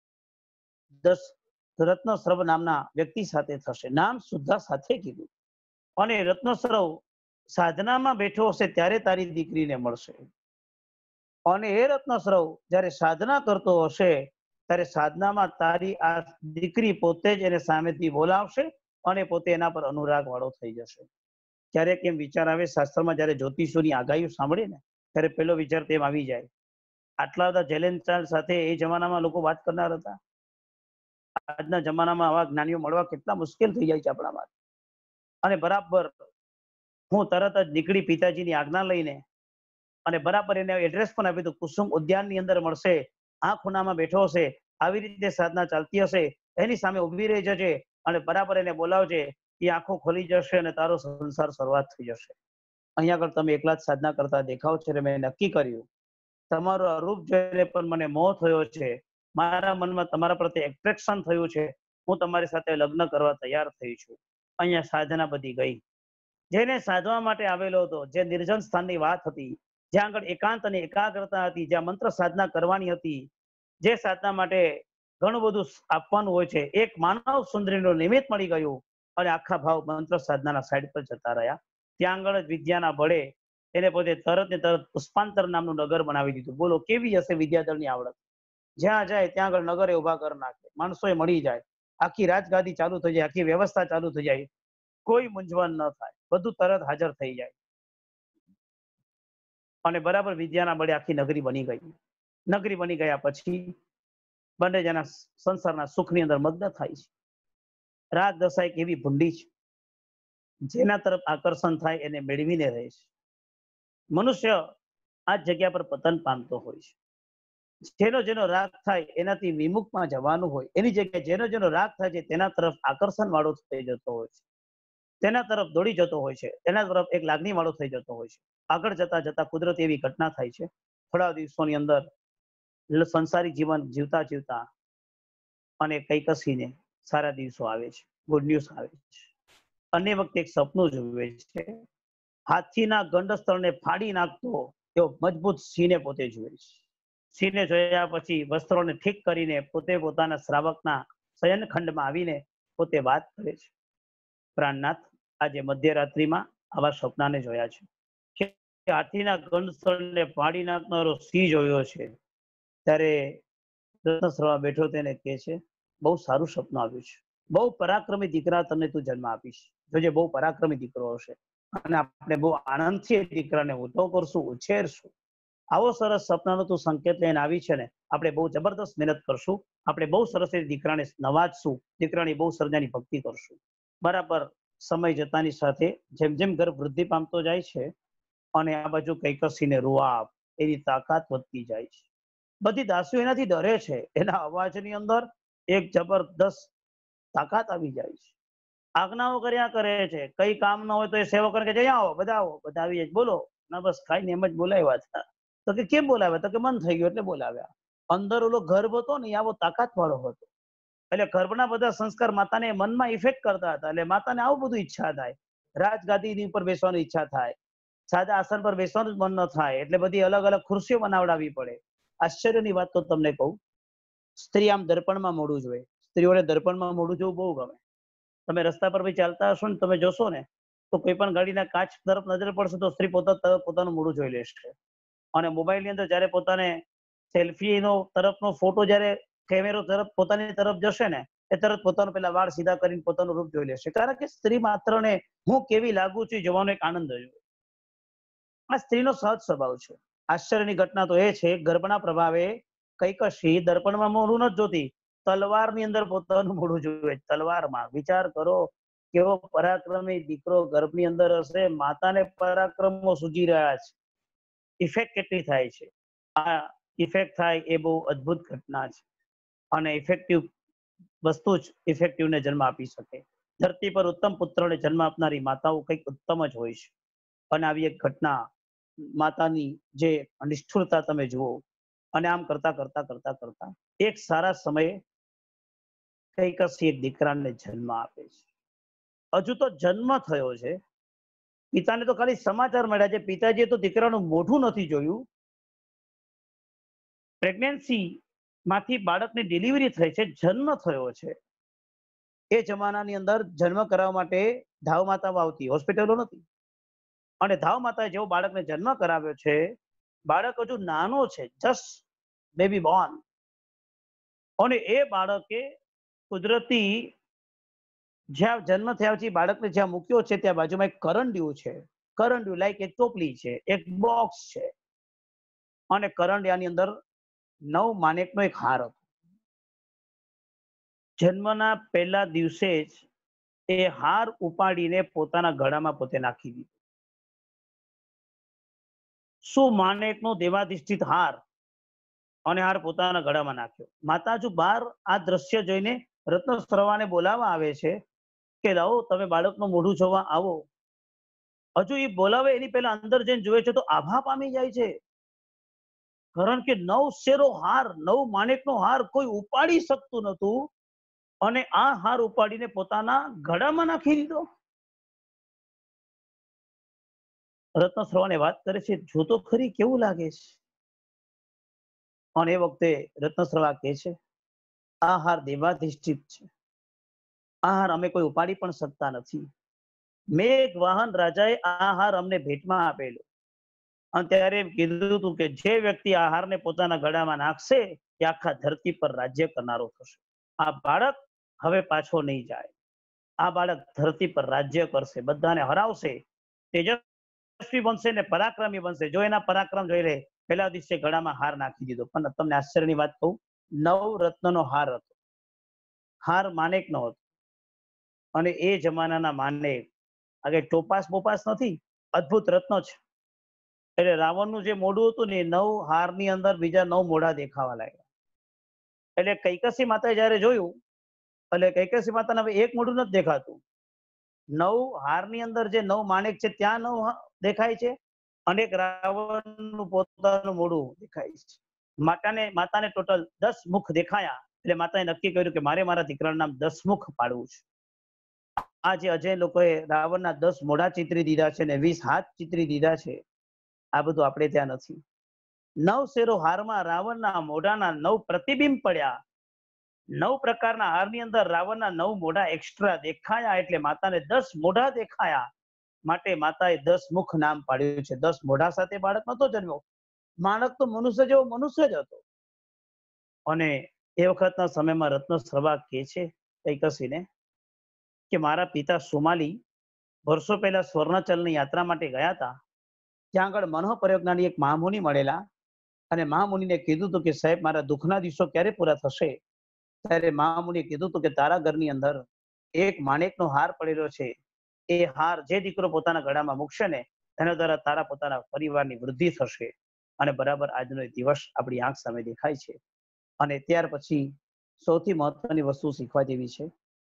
10 રત્નશ્રવ નામના વ્યક્તિ સાથે થશે. નામ સુદ્ધા સાથે કીધું. અને રત્નશ્રવ સાધનામાં બેઠો હશે ત્યારે તારી દીકરીને મળશે. અને એ રત્નશ્રવ જ્યારે સાધના કરતો હશે ત્યારે સાધનામાં તારી આ દીકરી પોતે જ એને સામેથી બોલાવશે અને પોતે એના પર અનુરાગ વાળો થઈ જશે. ક્યારેક એમ વિચાર આવે, શાસ્ત્રમાં જ્યારે જ્યોતિષોની આગાહીઓ સાંભળે ને ત્યારે પહેલો વિચાર તેમ આવી જાય, આટલા બધા જેલેન્ચાલ સાથે એ જમાનામાં લોકો વાત કરનાર હતા. આજના જમાનામાં આવા જ્ઞાનીઓ મળવા કેટલા મુશ્કેલ થઈ જાય છે આપણા માટે. અને બરાબર હું તરત જ નીકળી પિતાજીની આજ્ઞા લઈને અને બરાબર એને એડ્રેસ પણ આપ્યું હતું, કુસુમ ઉદ્યાનની અંદર મળશે. આ ખૂણામાં બેઠો હશે, આવી રીતે સાધના ચાલતી હશે, એની સામે ઊભી રહી જજે અને બરાબર એને બોલાવજે. એ આંખો ખોલી જશે અને તારો સંસાર શરૂઆત થઈ જશે. અહીંયા આગળ તમે એકલા જ સાધના કરતા દેખાવ છે. મેં નક્કી કર્યું, તમારું આ રૂપ જોઈને પણ મને મોહ થયો છે. મારા મનમાં તમારા પ્રત્યે એટ્રેક્શન થયું છે. હું તમારી સાથે લગ્ન કરવા તૈયાર થઈ છું. અહીંયા સાધના બધી ગઈ. જેને સાધવા માટે આવેલો હતો, જે નિર્જન સ્થાનની વાત હતી, જ્યાં આગળ એકાંત અને એકાગ્રતા હતી, જ્યાં મંત્ર સાધના કરવાની હતી, જે સાધના માટે ઘણું બધું આપવાનું હોય છે, એક માનવ સુંદરીનું નિમિત્ત મળી ગયું અને આખા ભાવ મંત્ર સાધનાના સાઈડ પર જતા રહ્યા. ત્યાં આગળ જ વિદ્યાના બળે એને પોતે તરત ને તરત પુષ્પાંતર નામનું નગર બનાવી દીધું. બોલો કેવી હશે વિદ્યાધરની આવડત! જ્યાં જાય ત્યાં આગળ નગરે ઉભા કરી નાખે, માણસોએ મળી જાય, આખી રાજગાદી ચાલુ થઈ જાય, આખી વ્યવસ્થા ચાલુ થઈ જાય, કોઈ મૂંઝવણ ન થાય, બધું તરત હાજર થઈ જાય. અને બરાબર વિદ્યાના બળે આખી નગરી બની ગઈ. નગરી બની ગયા પછી બંને જણા સંસારના સુખની અંદર મગ્ન થાય છે. રાગ દશા એક એવી ભૂંડી છે જેના તરફ આકર્ષણ થાય એને મેળવીને રહે છે. મનુષ્ય આ જગ્યા પર પતન પામતો હોય છે. જેનો જેનો રાગ થાય એનાથી વિમુખમાં જવાનું હોય, એની જગ્યાએ જેનો જેનો રાગ થાય છે તેના તરફ આકર્ષણ વાળો થઈ જતો હોય છે, તેના તરફ દોડી જતો હોય છે, તેના તરફ એક લાગણી વાળો થઈ જતો હોય છે. આગળ જતા જતા કુદરતી એવી ઘટના થાય છે. થોડા દિવસોની અંદર સંસારી જીવન જીવતા જીવતા અને કૈકસીને સારા દિવસો આવે છે, ગુડ ન્યૂઝ આવે છે. અન્ય વખતે એક સપનું જુએ છે. હાથીના ગંડ સ્થળને ફાડી નાખતો એવો મજબૂત સિંહને પોતે જુએ છે. સિંહને જોયા પછી વસ્ત્રોને ઠીક કરીને પોતે પોતાના શ્રાવકના શયનખંડમાં આવીને પોતે વાત કરે છે. પ્રાણનાથ, આજે મધ્યરાત્રિમાં આવા સપનાને જોયા છે કે હાથીના ગંડ સ્થળને ફાડી નાખનારો સિંહ જોયો છે. ત્યારે રત્નશ્રવા બેઠો તેને કહે છે, બહુ સારું સપનું આવ્યું છે, બહુ પરાક્રમી દીકરા તને તું જન્મ આપીશ, જોજે બહુ પરાક્રમી દીકરો હશે અને આપણે બહુ આનંદથી એ દીકરાને ઉઠો કરશું, ઉછેરશું. આવો સરસ સપનાનો તું સંકેત લઈને આવી છે ને, આપણે બહુ જબરદસ્ત મહેનત કરશું, આપણે બહુ સરસ એ દીકરાને નવાજશું, દીકરાની બહુ સર્જાની ભક્તિ કરશું. બરાબર સમય જતાની સાથે જેમ જેમ ગર્ભ વૃદ્ધિ પામતો જાય છે અને આ બાજુ કૈકસીને રૂઆબ, એની તાકાત વધતી જાય છે. બધી દાસીઓ એનાથી ડરે છે. એના અવાજની અંદર એક જબરદસ્ત તાકાત આવી જાય છે. આજ્ઞાઓ કર્યા કરે છે. કઈ કામ ન હોય તો એ સેવકોને કે જઈ આવો, બધા આવો, બધા આવી જાય, બોલો ના, બસ ખાઈને એમ જ બોલાવ્યા હતા. તો કે કેમ બોલાવ્યા? તો કે મન થઈ ગયું એટલે બોલાવ્યા. અંદર ઓલો ગર્ભ હતો ને આવો તાકાત વાળો હતો, એટલે ગર્ભના બધા સંસ્કાર માતાને મનમાં ઇફેક્ટ કરતા હતા. એટલે માતાને આવું બધું ઈચ્છા થાય, રાજગાદીની ઉપર બેસવાની ઈચ્છા થાય, સાદા આસન પર બેસવાનું જ મન ન થાય, એટલે બધી અલગ અલગ ખુરશીઓ બનાવડાવી પડે. આશ્ચર્યની વાત તો તમને કહું, સ્ત્રી આમ દર્પણમાં મોઢું જોઈએ. સ્ત્રીઓને દર્પણમાં મોઢું જોવું બહુ ગમે. તમે રસ્તા પર બી ચાલતા હશો ને, તમે જોશો ને તો કોઈ પણ ગાડીના કાચ તરફ નજર પડશે તો સ્ત્રી પોતાનું મોઢું જોઈ લેશે. અને મોબાઈલની અંદર જયારે પોતાને સેલ્ફીનો તરફનો ફોટો જયારે કેમેરો તરફ પોતાની તરફ જશે ને, એ તરત પોતાનું પેલા વાળ સીધા કરીને પોતાનું રૂપ જોઈ લેશે. કારણ કે સ્ત્રી માત્ર ને હું કેવી લાગુ છું જોવાનો એક આનંદ હોય. આ સ્ત્રીનો સહજ સ્વભાવ છે. આશ્ચર્યની ઘટના તો એ છે, ગર્ભના પ્રભાવે કૈકસી દર્પણમાં મોઢું નથી જોતી, તલવારની અંદર પોતાનું મોઢું જોવે. તલવારમાં વિચાર કરો, કેવો પરાક્રમી દીકરો ગર્ભની અંદર હશે, માતાને પરાક્રમો સૂજી રહ્યા છે. ઇફેક્ટ કેટલી થાય છે. આ ઇફેક્ટ થાય એ બહુ અદ્ભુત ઘટના છે. અને ઇફેક્ટિવ વસ્તુ જ ઇફેક્ટિવને જન્મ આપી શકે. ધરતી પર ઉત્તમ પુત્રને જન્મ આપનારી માતાઓ કંઈક ઉત્તમ જ હોય છે. અને આવી એક ઘટના, માતાની જે નિષ્ઠુરતા તમે જુઓ. અને આમ કરતા કરતા કરતા કરતા એક સારા સમયે કૈકસી એક દીકરાને જન્મ આપે છે. હજુ તો જન્મ થયો છે, પિતાને તો ખાલી સમાચાર મળ્યા છે, પિતાજીએ તો દીકરાનું મોઢું નથી જોયું. પ્રેગ્નન્સી માંથી બાળકની ડિલિવરી થઈ છે, જન્મ થયો છે. એ જમાનાની અંદર જન્મ કરાવવા માટે ધાવ માતાઓ આવતી, હોસ્પિટલો નથી. અને ધાવ માતાએ જેવો બાળકને જન્મ કરાવ્યો છે, બાળક હજુ નાનો છે, જસ્ટ બેબી બોર્ન. અને એ બાળકે કુદરતી જ્યાં જન્મ થયા પછી બાળકને જ્યાં મૂક્યો છે ત્યાં બાજુમાં એક કરંડિયું છે. કરંડિયું લાઈક એક ટોપલી છે, એક બોક્સ છે. અને કરંડિયાની અંદર 9 માણેકનો એક હાર હતો. જન્મના પહેલા દિવસે જ એ હાર ઉપાડીને પોતાના ગળામાં પોતે નાખી દીધો. શું માણેકનો દેવાધિષ્ઠિત હાર, અને હાર પોતાના ગળામાં નાખ્યો. માતા હજુ બહાર આ દ્રશ્ય જોઈને રત્નશ્રવાને બોલાવવા આવે છે કે લાવો તમે બાળકનું મોઢું જોવા આવો. હજુ એ બોલાવે એની પહેલા અંદર જઈને જોવે છે તો આભા પામી જાય છે. કારણ કે 9 શેરો હાર, 9 માણેકનો હાર કોઈ ઉપાડી શકતું નતું, અને આ હાર ઉપાડીને પોતાના ગળામાં નાખી દીધો. રત્નશ્રવાને વાત કરે છે, જો તો ખરી કેવું લાગે છે. અને એ વખતે રત્નશ્રવા કહે છે, આ હાર દેવાધિષ્ઠિત છે, આ હાર અમે કોઈ ઉપાડી પણ શકતા નથી. મેઘ વાહન રાજાએ આ હાર અમને ભેટમાં આપેલો. અને ત્યારે એમ કીધું હતું કે જે વ્યક્તિ આ હારને પોતાના ગળામાં નાખશે એ આખા ધરતી પર રાજ્ય કરનારો થશે. આ બાળક હવે પાછો નહીં જાય. આ બાળક ધરતી પર રાજ્ય કરશે, બધાને હરાવશે, તેજસ્વી બનશે ને પરાક્રમી બનશે. જો એના પરાક્રમ જોઈ લે, પહેલા દિવસે ગળામાં હાર નાખી દીધો. પણ તમને આશ્ચર્યની વાત કહું, 9 રત્નનો હાર હતો. હાર માણેકનો હતો. અને એ જમાનાના માણેક આગળ ટોપાસ બોપાસ નથી, અદ્ભુત રત્નો છે. એટલે રાવણનું જે મોઢું હતું ને, 9 હારની અંદર બીજા 9 મોઢા દેખાવા લાગ્યા. એટલે કૈકસી માતાએ જયારે જોયું, એટલે કૈકસી માતાને હવે એક મોઢું નથી દેખાતું. 9 હારની અંદર જે 9 માણેક છે ત્યાં 9 દેખાય છે, અને એક રાવણનું પોતાનું મોઢું દેખાય છે. માતાને ટોટલ 10 મુખ દેખાયા. એટલે માતાએ નક્કી કર્યું કે મારે મારા દીકરાનું નામ 10 મુખ પાડવું છે. આ જે અજય લોકોએ રાવણના 10 મોઢા ચિતરી દીધા છે ને 20 હાથ ચિતરી દીધા છે, આ બધું આપણે ત્યાં નથી. 9 શેરો હારમાં રાવણના મોઢાના 9 પ્રતિબિંબ પડ્યા. 9 પ્રકારના હારની અંદર રાવણના 9 મોઢા એક્સ્ટ્રા દેખાયા. એટલે માતાને 10 મોઢા દેખાયા. માટે માતાએ 10 મુખ નામ પાડ્યું છે. 10 મોઢા સાથે બાળક નતો જન્મ્યો. બાળક તો મનુષ્ય જેવો મનુષ્ય જ હતો. અને એ વખતના સમયમાં રત્નસ્રવા કહે છે કૈકસીને કે મારા પિતા સુમાલી વર્ષો પહેલા સ્વર્ણાચલની યાત્રા માટે ગયા હતા. ત્યાં આગળ મનોહપ્રયોગનાની એક મહામુનિ મળેલા, અને મહામુનિને કીધું હતું કે સાહેબ મારા દુઃખના દિવસો ક્યારે પૂરા થશે. ત્યારે મહામુનિએ કીધું હતું કે તારા ઘરની અંદર એક માણેકનો હાર પડેલો છે. એ હાર જે દીકરો પોતાના ગળામાં મૂકશે ને, તેના દ્વારા તારા પોતાના પરિવારની વૃદ્ધિ થશે. અને બરાબર આજનો દિવસ આપણી આંખ સામે દેખાય છે. અને ત્યાર પછી સૌથી મહત્વની વસ્તુ શીખવા જેવી છે.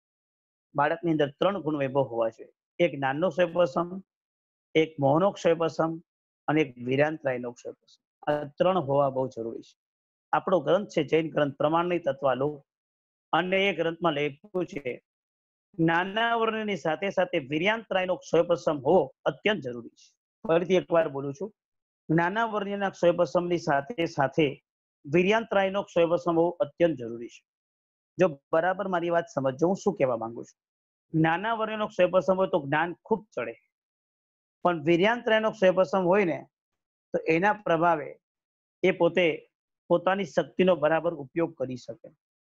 બાળકની અંદર 3 ગુણ વૈભવ હોવા જોઈએ. એક જ્ઞાનનો ક્ષયપસમ, એક મોહનો ક્ષયપસમ, અને એક વીરાંતરાયનો ક્ષયપસમ. આ 3 હોવા બહુ જરૂરી છે. આપણો ગ્રંથ છે જૈન ગ્રંથ પ્રમાણની તત્વાલો, અને એ ગ્રંથમાં લખ્યું છે જ્ઞાના વર્ણની સાથે સાથે વીર્યાંતરાયનો ક્ષયપસમ હોવો અત્યંત જરૂરી છે. ફરીથી એકવાર બોલું છું, જ્ઞાના વર્ણના ક્ષયપસમની સાથે સાથે વીર્યાંતરાયનો ક્ષયપસમ હોવો અત્યંત જરૂરી છે. જો બરાબર મારી વાત સમજો, હું શું કહેવા માંગુ છું. જ્ઞાના વર્ણનો ક્ષયપસમ હોય તો જ્ઞાન ખૂબ ચડે, પણ વીર્યાંતરાયનો ક્ષયપસમ હોય ને તો એના પ્રભાવે એ પોતે પોતાની શક્તિનો બરાબર ઉપયોગ કરી શકે.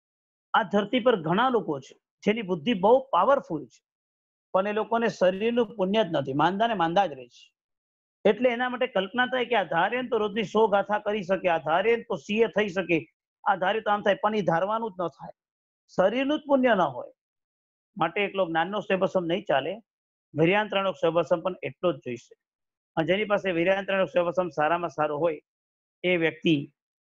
આ ધરતી પર ઘણા લોકો છે જેની બુદ્ધિ બહુ પાવરફુલ છે, પણ એ લોકોને શરીરનું પુણ્ય જ નથી, માંદા ને માંદા જ રહે છે. એટલે એના માટે કલ્પના થાય કે આ ધારે તો રોજની 100 ગાથા કરી શકે, આ ધારે તો સીએ થઈ શકે, આ ધારે તો આમ થાય, પણ એ ધારવાનું જ ન થાય. શરીરનું જ પુણ્ય ન હોય. માટે એકલો જ્ઞાનનો ક્ષયપસમ નહીં ચાલે, વીર્યાંતરાયનો ક્ષયપસમ પણ એટલો જ જોઈશે. અને જેની પાસે વીર્યાંતરાયનો ક્ષયપસમ સારામાં સારો હોય, એ વ્યક્તિ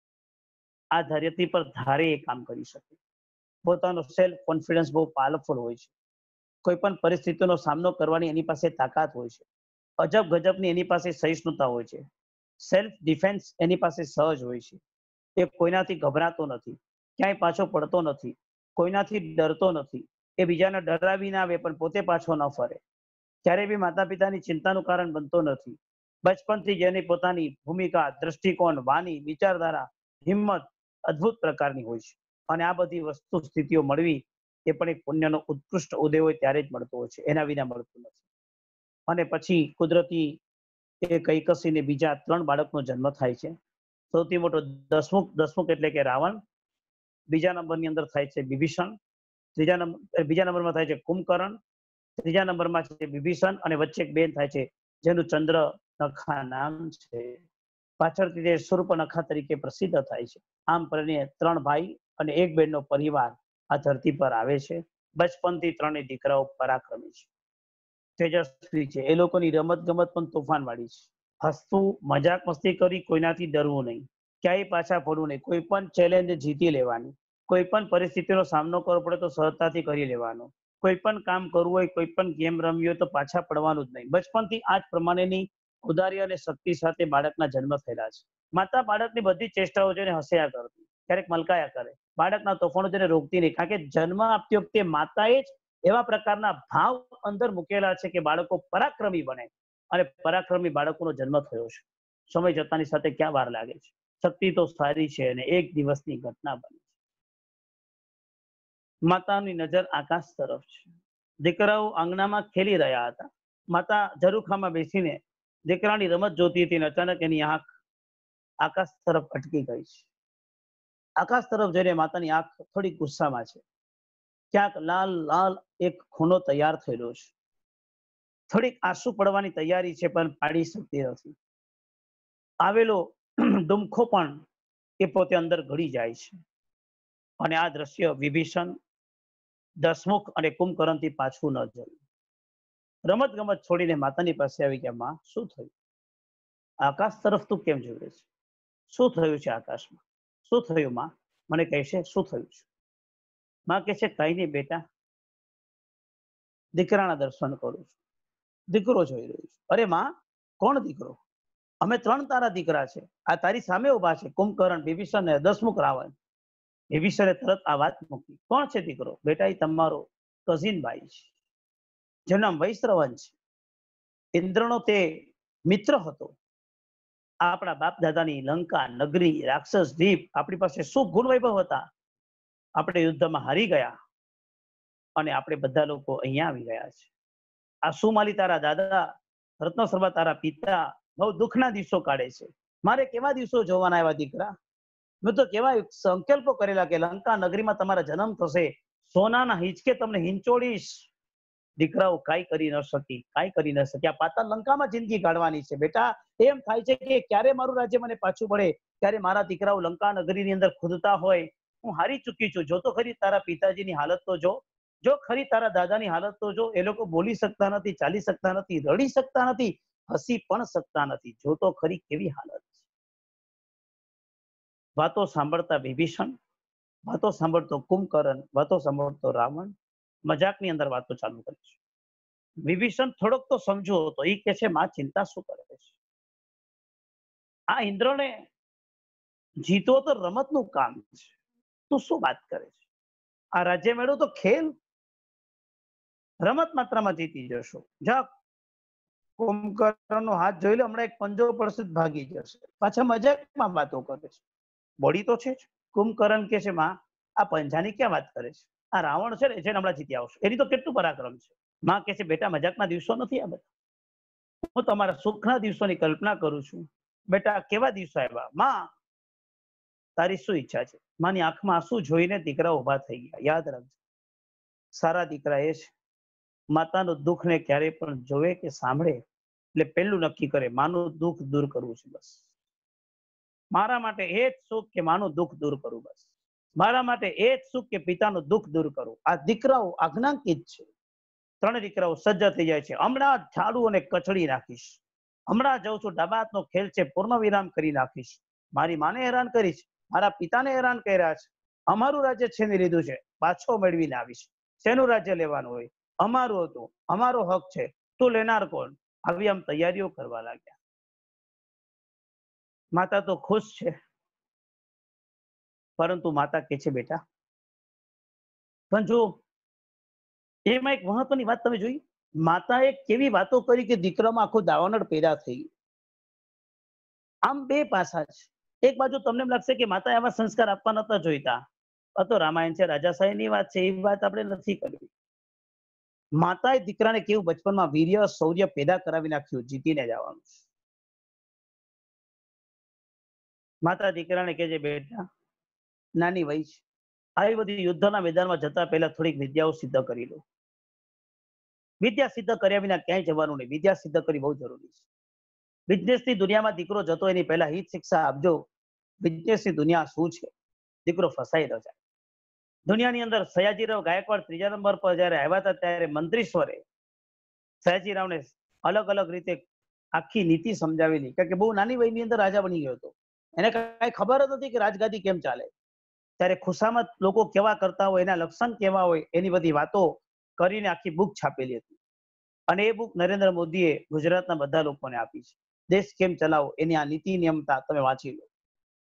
આ ધરતી પર ધારે એ કામ કરી શકે. પોતાનો સેલ્ફ કોન્ફિડન્સ બહુ પાવરફુલ હોય છે. કોઈ પણ પરિસ્થિતિનો સામનો કરવાની એની પાસે તાકાત હોય છે. અજબ ગજબની એની પાસે સહિષ્ણુતા હોય છે. સેલ્ફ ડિફેન્સ એની પાસે સહજ હોય છે. એ કોઈનાથી ગભરાતો નથી, ક્યાંય પાછો પડતો નથી, કોઈનાથી ડરતો નથી. એ બીજાને ડરાવી ના આવે પણ પોતે પાછો ન ફરે. ક્યારે બી માતા પિતાની ચિંતાનું કારણ બનતો નથી. બચપનથી જેની પોતાની ભૂમિકા, દ્રષ્ટિકોણ, વાણી, વિચારધારા, હિંમત અદ્ભુત પ્રકારની હોય છે. અને આ બધી વસ્તુ સ્થિતિઓ મળવી એ પણ એક પુણ્યનો ઉત્કૃષ્ટ ઉદય હોય ત્યારે જ મળતો હોય છે, એના વિના મળતું નથી. અને પછી કુદરતી એ કૈકસીને બીજા 3 બાળકનો જન્મ થાય છે. સૌથી મોટો દસમુખ એટલે કે રાવણ, બીજા નંબરની અંદર થાય છે વિભીષણ, બીજા નંબરમાં થાય છે કુંભકર્ણ, ત્રીજા નંબરમાં છે વિભીષણ, અને વચ્ચે એક બેન થાય છે જેનું ચંદ્ર નખા નામ છે. પાછળથી તે શૂર્પનખા તરીકે પ્રસિદ્ધ થાય છે. આમ કરીને 3 ભાઈ અને 1 બહેનનો પરિવાર આ ધરતી પર આવે છે. બચપનથી 3 દીકરાઓ પરાક્રમી છે, તેજસ્વી છે. એ લોકોની રમત ગમત પણ તોફાન વાળી છે. હસતું, મજાક મસ્તી કરી, કોઈનાથી ડરવું નહીં, ક્યાંય પાછા પડવું નહીં, કોઈ પણ ચેલેન્જ જીતી લેવાની, કોઈ પણ પરિસ્થિતિનો સામનો કરવો પડે તો સરળતાથી કરી લેવાનો, કોઈ પણ કામ કરવું હોય, કોઈ પણ ગેમ રમવી હોય તો પાછા પડવાનું જ નહીં. બચપનથી આ જ પ્રમાણેની ઉદારી અને શક્તિ સાથે બાળકના જન્મ થયેલા છે. માતા બાળકની બધી ચેષ્ટાઓ જોઈને હસ્યા કરતી, ક્યારેક મલકાયા કરે, બાળકના તોફાનો જોઈને રોકતી નહીં. કારણ કે જન્મ આપતી વખતે માતાએ જ એવા પ્રકારના ભાવ અંદર મૂકેલા છે કે બાળકો પરાક્રમી બને, અને પરાક્રમી બાળકોનો જન્મ થયો છે. સમય જતાની સાથે ક્યાં વાર લાગે છે. શક્તિ તો સારી છે અને એક દિવસની ઘટના બની છે. માતાની નજર આકાશ તરફ છે. દીકરાઓ આંગણામાં ખેલી રહ્યા હતા. માતા ઝરૂખામાં બેસીને દીકરાની રમત જોતી હતી અને અચાનક એની આંખ આકાશ તરફ અટકી ગઈ છે. આકાશ તરફ જોઈને માતાની આંખ થોડી ગુસ્સામાં છે. ક્યાંક લાલ લાલ એક ખૂણો તૈયાર થયેલો છે. થોડીક આંસુ પડવાની તૈયારી છે પણ પાડી શકતી નથી. આવેલો ડુમખો પણ એ પોતે અંદર ઘડી જાય છે. અને આ દ્રશ્ય વિભીષણ, દસમુખ અને કુંભકર્ણથી પાછું ન જોયું. રમત ગમત છોડીને માતાની પાસે આવી ગયા, માં શું થયું? આકાશ તરફ તું કેમ જોવે છે? શું થયું છે આકાશમાં? શું થયું માં? મને કહેશે શું થયું છે? માં કહે છે કઈ નહીં બેટા, દીકરાના દર્શન કરું છું, દીકરો જોઈ રહ્યો છું. અરે માં, કોણ દીકરો? અમે 3 તારા દીકરા છે, આ તારી સામે ઉભા છે, કુંભકર્ણ, વિભીષણ અને દસમુખ રાવણ. વિભીષણે તરત આ વાત મૂકી. કોણ છે દીકરો? બેટા એ તમારો કઝિન ભાઈ છે, જેનું નામ વૈશ્રવણ છે. ઇન્દ્રનો તે મિત્ર હતો. આપણા બાપ દાદાની લંકા નગરી, રાક્ષસ દ્વીપ, આપણી પાસે શું ગુણ વૈભવ હતા. આપણે યુદ્ધમાં હારી ગયા અને આપણે બધા લોકો અહીંયા આવી ગયા છે. આ સુમાલી તારા દાદા, રત્નસર્વા તારા પિતા બહુ દુઃખના દિવસો કાઢે છે. મારે કેવા દિવસો જોવાના આવ્યા દીકરા? મેં તો કેવા સંકલ્પો કરેલા કે લંકા નગરીમાં તમારા જન્મ થશે, સોનાના હિંચકે તમને હિંચોડીશ. દીકરાઓ કાંઈ કરી ન શકી, કાંઈ કરી ન શકી. આ પાતાળ લંકામાં જિંદગી કાઢવાની છે. બેટા એમ થાય છે કે ક્યારે મારું રાજ્ય મને પાછું પડે, ક્યારે મારા દીકરાઓ લંકા નગરીની અંદર ખુદતા હોય. હું હારી ચૂકી છું. જો તો ખરી તારા પિતાજીની હાલત તો જો ખરી તારા દાદાની હાલત તો જો. એ લોકો બોલી શકતા નથી, ચાલી શકતા નથી, રડી શકતા નથી, હસી પણ શકતા નથી. જો તો ખરી કેવી હાલત છે. વાતો સાંભળતા વિભીષણ, વાતો સાંભળતો કુંભકર્ણ, વાતો સાંભળતો રાવણ મજાકની અંદર વાતો ચાલુ કરે છે. વિભીષણ થોડોક તો સમજો હતો. એ કે છે માં ચિંતા શું કરે છે? આ ઇન્દ્રને જીતો તો રમતનું કામ છે, તું શું વાત કરે છે? આ રાજ્ય મેળો તો ખેલ, રમત માત્રામાં જીતી જશો. જા કુંભકર્ણનો હાથ જોઈ લે, હમણાં એક પંજો પડશે ભાગી જશે. પાછા મજાકમાં વાતો કરે છે. બોડી તો છે જ. કુંભકર્ણ કે છે માં આ પંજાની ક્યાં વાત કરે છે? આ રાવણ છે ને, જેને હમણાં જીતી આવશે, એની તો કેટલું પરાક્રમ છે. માં કે છે બેટા મજાકના દિવસો નથી આ બધા, હું તમારા સુખના દિવસોની કલ્પના કરું છું. બેટા કેવા દિવસો આવ્યા? માં તારી શું ઈચ્છા છે? માની આંખમાં આંસુ જોઈને દીકરા ઉભા થઈ ગયા. યાદ રાખજો, સારા દીકરા એ છે માતાનું દુઃખ ને ક્યારેય પણ જોવે કે સાંભળે એટલે પહેલું નક્કી કરે માનું દુઃખ દૂર કરવું છે. બસ મારા માટે એ જ સુખ કે માનું દુઃખ દૂર કરું. બસ મારા માટે એ જ સુખ કે પિતાનું દુઃખ દૂર કરું. આ દીકરાઓ આજ્ઞાંકિત છે. 3 દીકરાઓ સજ્જ થઈ જાય છે. હમણાં ઝાડુ અને કચડી નાખીશ, હમણાં જઉં છું, ડાબાત નો ખેલ છે, પૂર્ણ વિરામ કરી નાખીશ. મારી માને હેરાન કરીશ, મારા પિતાને હેરાન કર્યા છે. અમારું રાજ્ય છીની લીધું છે, પાછો મેળવીને આવીશ. શેનું રાજ્ય લેવાનું હોય? અમારું હતું, અમારો હક છે, તું લેનાર કોણ? આવી આમ તૈયારીઓ કરવા લાગ્યા. માતા તો ખુશ છે, પરંતુ માતા કે છે બેટા પણ જો એમાં એક મહત્વની વાત તમે જોઈ, માતાએ કેવી વાતો કરી કે દીકરામાં આખો દાવાનળ પેદા થઈ ગયો. આમ બે પાસા છે. એક બાજુ તમને એમ લાગશે કે માતાએ આવા સંસ્કાર આપવા નતા જોઈતા, આ તો રામાયણ છે, રાજાશાહીની વાત છે, એ વાત આપણે નથી કરવી. માતાએ દીકરાને કેવું બચપનમાં વીર્ય શૌર્ય પેદા કરાવી નાખ્યું, જીતીને જવાનું. માતા દીકરાને કહે છે બેટા નાની વય છે, આવી બધી યુદ્ધના મેદાનમાં જતા પહેલા થોડીક વિદ્યાઓ સિદ્ધ કરી લો. વિદ્યા સિદ્ધ કર્યા વિના ક્યાંય જવાનું નહીં. વિદ્યા સિદ્ધ કરવી બહુ જરૂરી છે. બિઝનેસની દુનિયામાં દીકરો જતો એની પહેલા હિત શિક્ષા આપજો. બિઝનેસની દુનિયા શું છે, દીકરો ફસાઈ ન જાય. દુનિયાની અંદર સયાજીરાવ ગાયકવાડ 3જા નંબર પર જયારે આવ્યા હતા ત્યારે મંત્રીશ્વરે સયાજીરાવને અલગ અલગ રીતે આખી નીતિ સમજાવેલી, કારણ કે બહુ નાની વયની અંદર રાજા બની ગયો હતો. એને કઈ ખબર જ નથી કે રાજગાદી કેમ ચાલે. ત્યારે ખુશામત લોકો કેવા કરતા હોય, એના લક્ષણ કેવા હોય, એની બધી વાતો કરીને આખી બુક છાપેલી હતી. અને એ બુક નરેન્દ્ર મોદીએ ગુજરાતના બધા લોકોને આપી છે. દેશ કેમ ચલાવો એની આ નીતિ નિયમતા તમે વાંચી લો.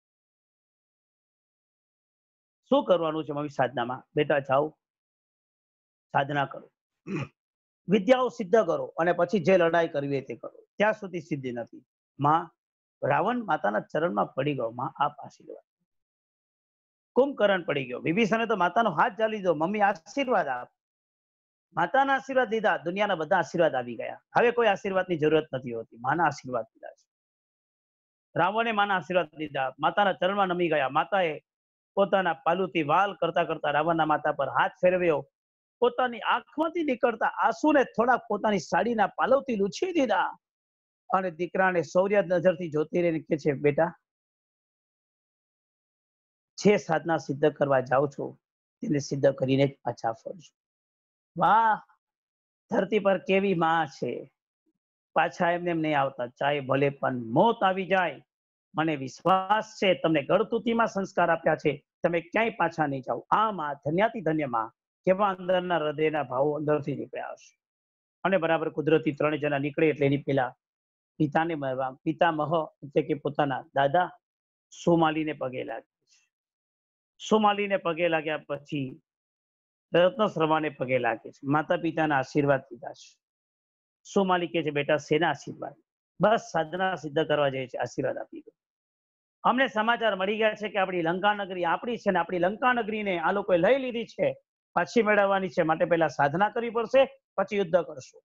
શું કરવાનું છે મમ્મી સાધનામાં? બેટા જાઓ સાધના કરો, વિદ્યાઓ સિદ્ધ કરો, અને પછી જે લડાઈ કરવી તે કરો. ત્યાં સુધી સિદ્ધિ નથી. માં રાવણ માતાના ચરણમાં પડી ગયો, માં આપ આશીર્વાદ. કુંભકર્ણ પડી ગયો, વિભીષણે તો માતાનો હાથ ઝાલી દીધો, મમ્મી આશીર્વાદ આપ. માતાના આશીર્વાદ લીધા, દુનિયાના બધા આશીર્વાદ આવી ગયા. હવે કોઈ આશીર્વાદની જરૂરત નથી હોતી, માના આશીર્વાદ લીધા છે. રાવણે માના આશીર્વાદ લીધા, માતાના ચરણમાં નમી ગયા. માતાએ પોતાના પાલુથી વાલ કરતા કરતા રાવણના માથા પર હાથ ફેરવ્યો. પોતાની આંખમાંથી નીકળતા આંસુને થોડા પોતાની સાડીના પાલવથી લૂછી દીધા અને દીકરાને શૌર્ય નજરથી જોતી રહીને કે છે બેટા જે સાધના સિદ્ધ કરવા જાઓ છો તેને સિદ્ધ કરીને જ પાછા ફરજો. વાહ, ધરતી પર કેવી માં છે, પાછા એમને એમ નહીં આવતા, ચાહે ભલે પણ મોત આવી જાય. મને વિશ્વાસ છે તમને ગળતુતીમાં સંસ્કાર આપ્યા છે, તમે ક્યાંય પાછા નહીં જાઓ. આ માં ધન્યાતિ ધન્ય માં, કેવા અંદરના હૃદયના ભાવો અંદરથી નીકળ્યા હશે. અને બરાબર કુદરતી 3 જણા નીકળે એટલે એની પેલા પિતાને મળવા, પિતામહ એટલે કે પોતાના દાદા સોમાલીને પગે લાગે. સોમાલીને પગે લાગ્યા પછી રત્ન શ્રવાને પગે લાગે છે, માતા પિતાના આશીર્વાદ લીધા છે. સોમાલી કહે છે, બેટા શેના આશીર્વાદ? બસ સાધના સિદ્ધ કરવા જાય છે, આશીર્વાદ આપી દો. અમને સમાચાર મળી ગયા છે કે આપણી લંકા નગરી આપણી છે ને આપણી લંકા નગરીને આ લોકોએ લઈ લીધી છે, પાછી મેળવવાની છે, માટે પહેલા સાધના કરવી પડશે, પછી યુદ્ધ કરશું.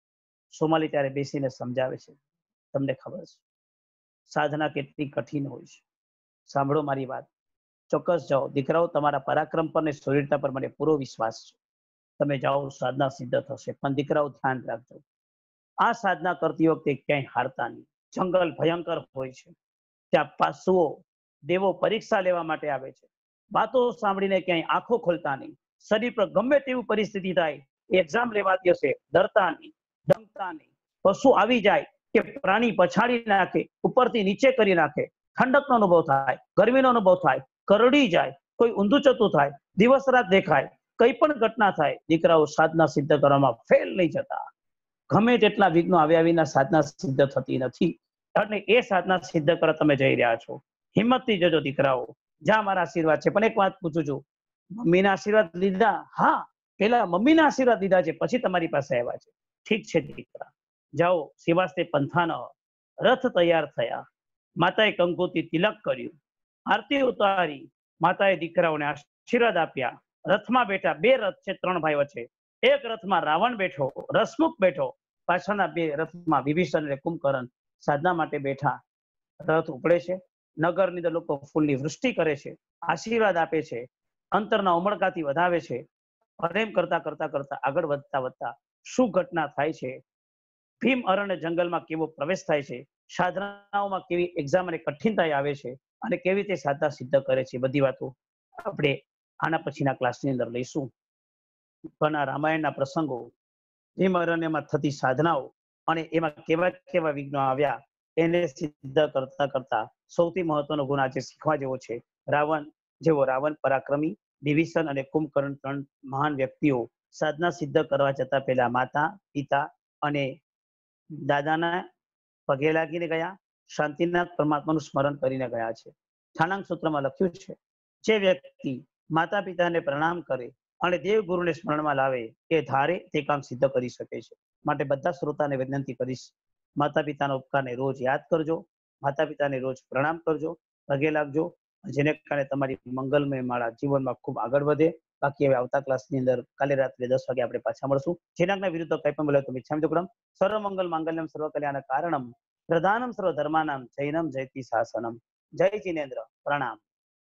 સોમાલી ત્યારે બેસીને સમજાવે છે, તમને ખબર છે સાધના કેટલી કઠિન હોય છે. સાંભળો મારી વાત, ચોક્કસ જાઓ દીકરાઓ, તમારા પરાક્રમ પર ને શૌર્યતા પર મને પૂરો વિશ્વાસ છે. તમે જાઓ, સાધના સિદ્ધ થશે. પણ દીકરાઓ ધ્યાન રાખજો, આ સાધના કરતી વખતે ક્યાંય હારતા નહીં. જંગલ ભયંકર હોય છે, ત્યાં પશુઓ દેવો પરીક્ષા લેવા માટે આવે છે. વાતો સાંભળીને ક્યાંય આંખો ખોલતા નહીં. શરીર પર ગમે તેવી પરિસ્થિતિ થાય, એક્ઝામ લેવાતી હશે, ડરતા નહીં, ડંકતા નહીં. પશુ આવી જાય કે પ્રાણી પછાડી નાખે, ઉપરથી નીચે કરી નાખે, ઠંડકનો અનુભવ થાય, ગરમીનો અનુભવ થાય, કરડી જાય, કોઈ ઊંધું ચતું થાય, દિવસ રાત દેખાય, કઈ પણ ઘટના થાય, દીકરાઓ સાધના સિદ્ધ કરવામાં ફેલ નહીં જતા. ગમે તેટલા વિઘ્નો આવ્યા વિના સાધના સિદ્ધ થતી નથી. અને એ સાધના સિદ્ધ કરવા તમે જઈ રહ્યા છો. હિંમતથી જજો દીકરાઓ, જ્યાં મારા આશીર્વાદ છે. પણ એક વાત પૂછું છું, મમ્મીના આશીર્વાદ લીધા? હા, પેલા મમ્મીના આશીર્વાદ લીધા છે, પછી તમારી પાસે આવ્યા છે. ઠીક છે દીકરા, જાઓ. શિવાસ્તે પંથાનો રથ તૈયાર થયા. માતાએ કંકુથી તિલક કર્યું, આરતી ઉતારી. માતાએ દીકરાઓને આશીર્વાદ આપ્યા. રથમાં બેઠા. 2 રથ છે 3 ભાઈ વચ્ચે. એક રથમાં રાવણ બેઠો, રસમુખ બેઠો, પાછળના 2 રથમાં વિભીષણ અને કુંભકર્ણ સાધના માટે બેઠા. રથ ઉપડે છે, નગરની અંદર લોકો ફૂલની વૃષ્ટિ કરે છે, આશીર્વાદ આપે છે, અંતરના ઉમળકાથી વધાવે છે. પ્રેમ કરતા કરતા કરતા આગળ વધતા વધતા શું ઘટના થાય છે, ભીમ અરણ્ય જંગલમાં કેવો પ્રવેશ થાય છે, સાધનાઓમાં કેવી એક્ઝામ અને કઠિનતા આવે છે, અને કેવી રીતે સાધના સિદ્ધ કરે છે, બધી વાતો આપણે આના પછીના ક્લાસની અંદર લઈશું. પણ આ રામાયણના પ્રસંગો, ભીમ અરણ્યમાં થતી સાધનાઓ અને એમાં કેવા કેવા વિઘ્નો આવ્યા, એને સિદ્ધ કરતા કરતા સૌથી મહત્વનો ગુણ આજે શીખવા જેવો છે. રાવણ પરાક્રમી, વિભીષણ અને કુંભકર્ણ 3 મહાન વ્યક્તિઓ સાધના સિદ્ધ કરવા જતા પહેલા માતા, પિતા અને દાદાના પગે લાગીને ગયા, શાંતિનાથ પરમાત્માનું સ્મરણ કરીને ગયા છે. સ્થાનાંક સૂત્રમાં લખ્યું છે, જે વ્યક્તિ માતા પિતાને પ્રણામ કરે અને દેવગુરુને સ્મરણમાં લાવે, એ ધારે તે કામ સિદ્ધ કરી શકે છે. માટે બધા શ્રોતાને વિનંતી કરીશ, માતા પિતાના ઉપકારને રોજ યાદ કરજો, માતા પિતાને રોજ પ્રણામ કરજો, પગે લાગજો, જેને કારણે તમારી મંગલમય માળા જીવનમાં ખૂબ આગળ વધે. બાકી હવે આવતા ક્લાસની અંદર કાલે રાત્રે 10 વાગે આપણે પાછા મળશું. જેના વિરુદ્ધ કંઈ પણ બોલે તો મિચ્છામિ દુક્કડમ. સર્વમંગલ માંગલ્યમ સર્વ કલ્યાણ કારણમ પ્રધાનમ સર્વ ધર્માનામ જૈનમ જયતિ શાસનમ. જય જીનેન્દ્ર, પ્રણામ.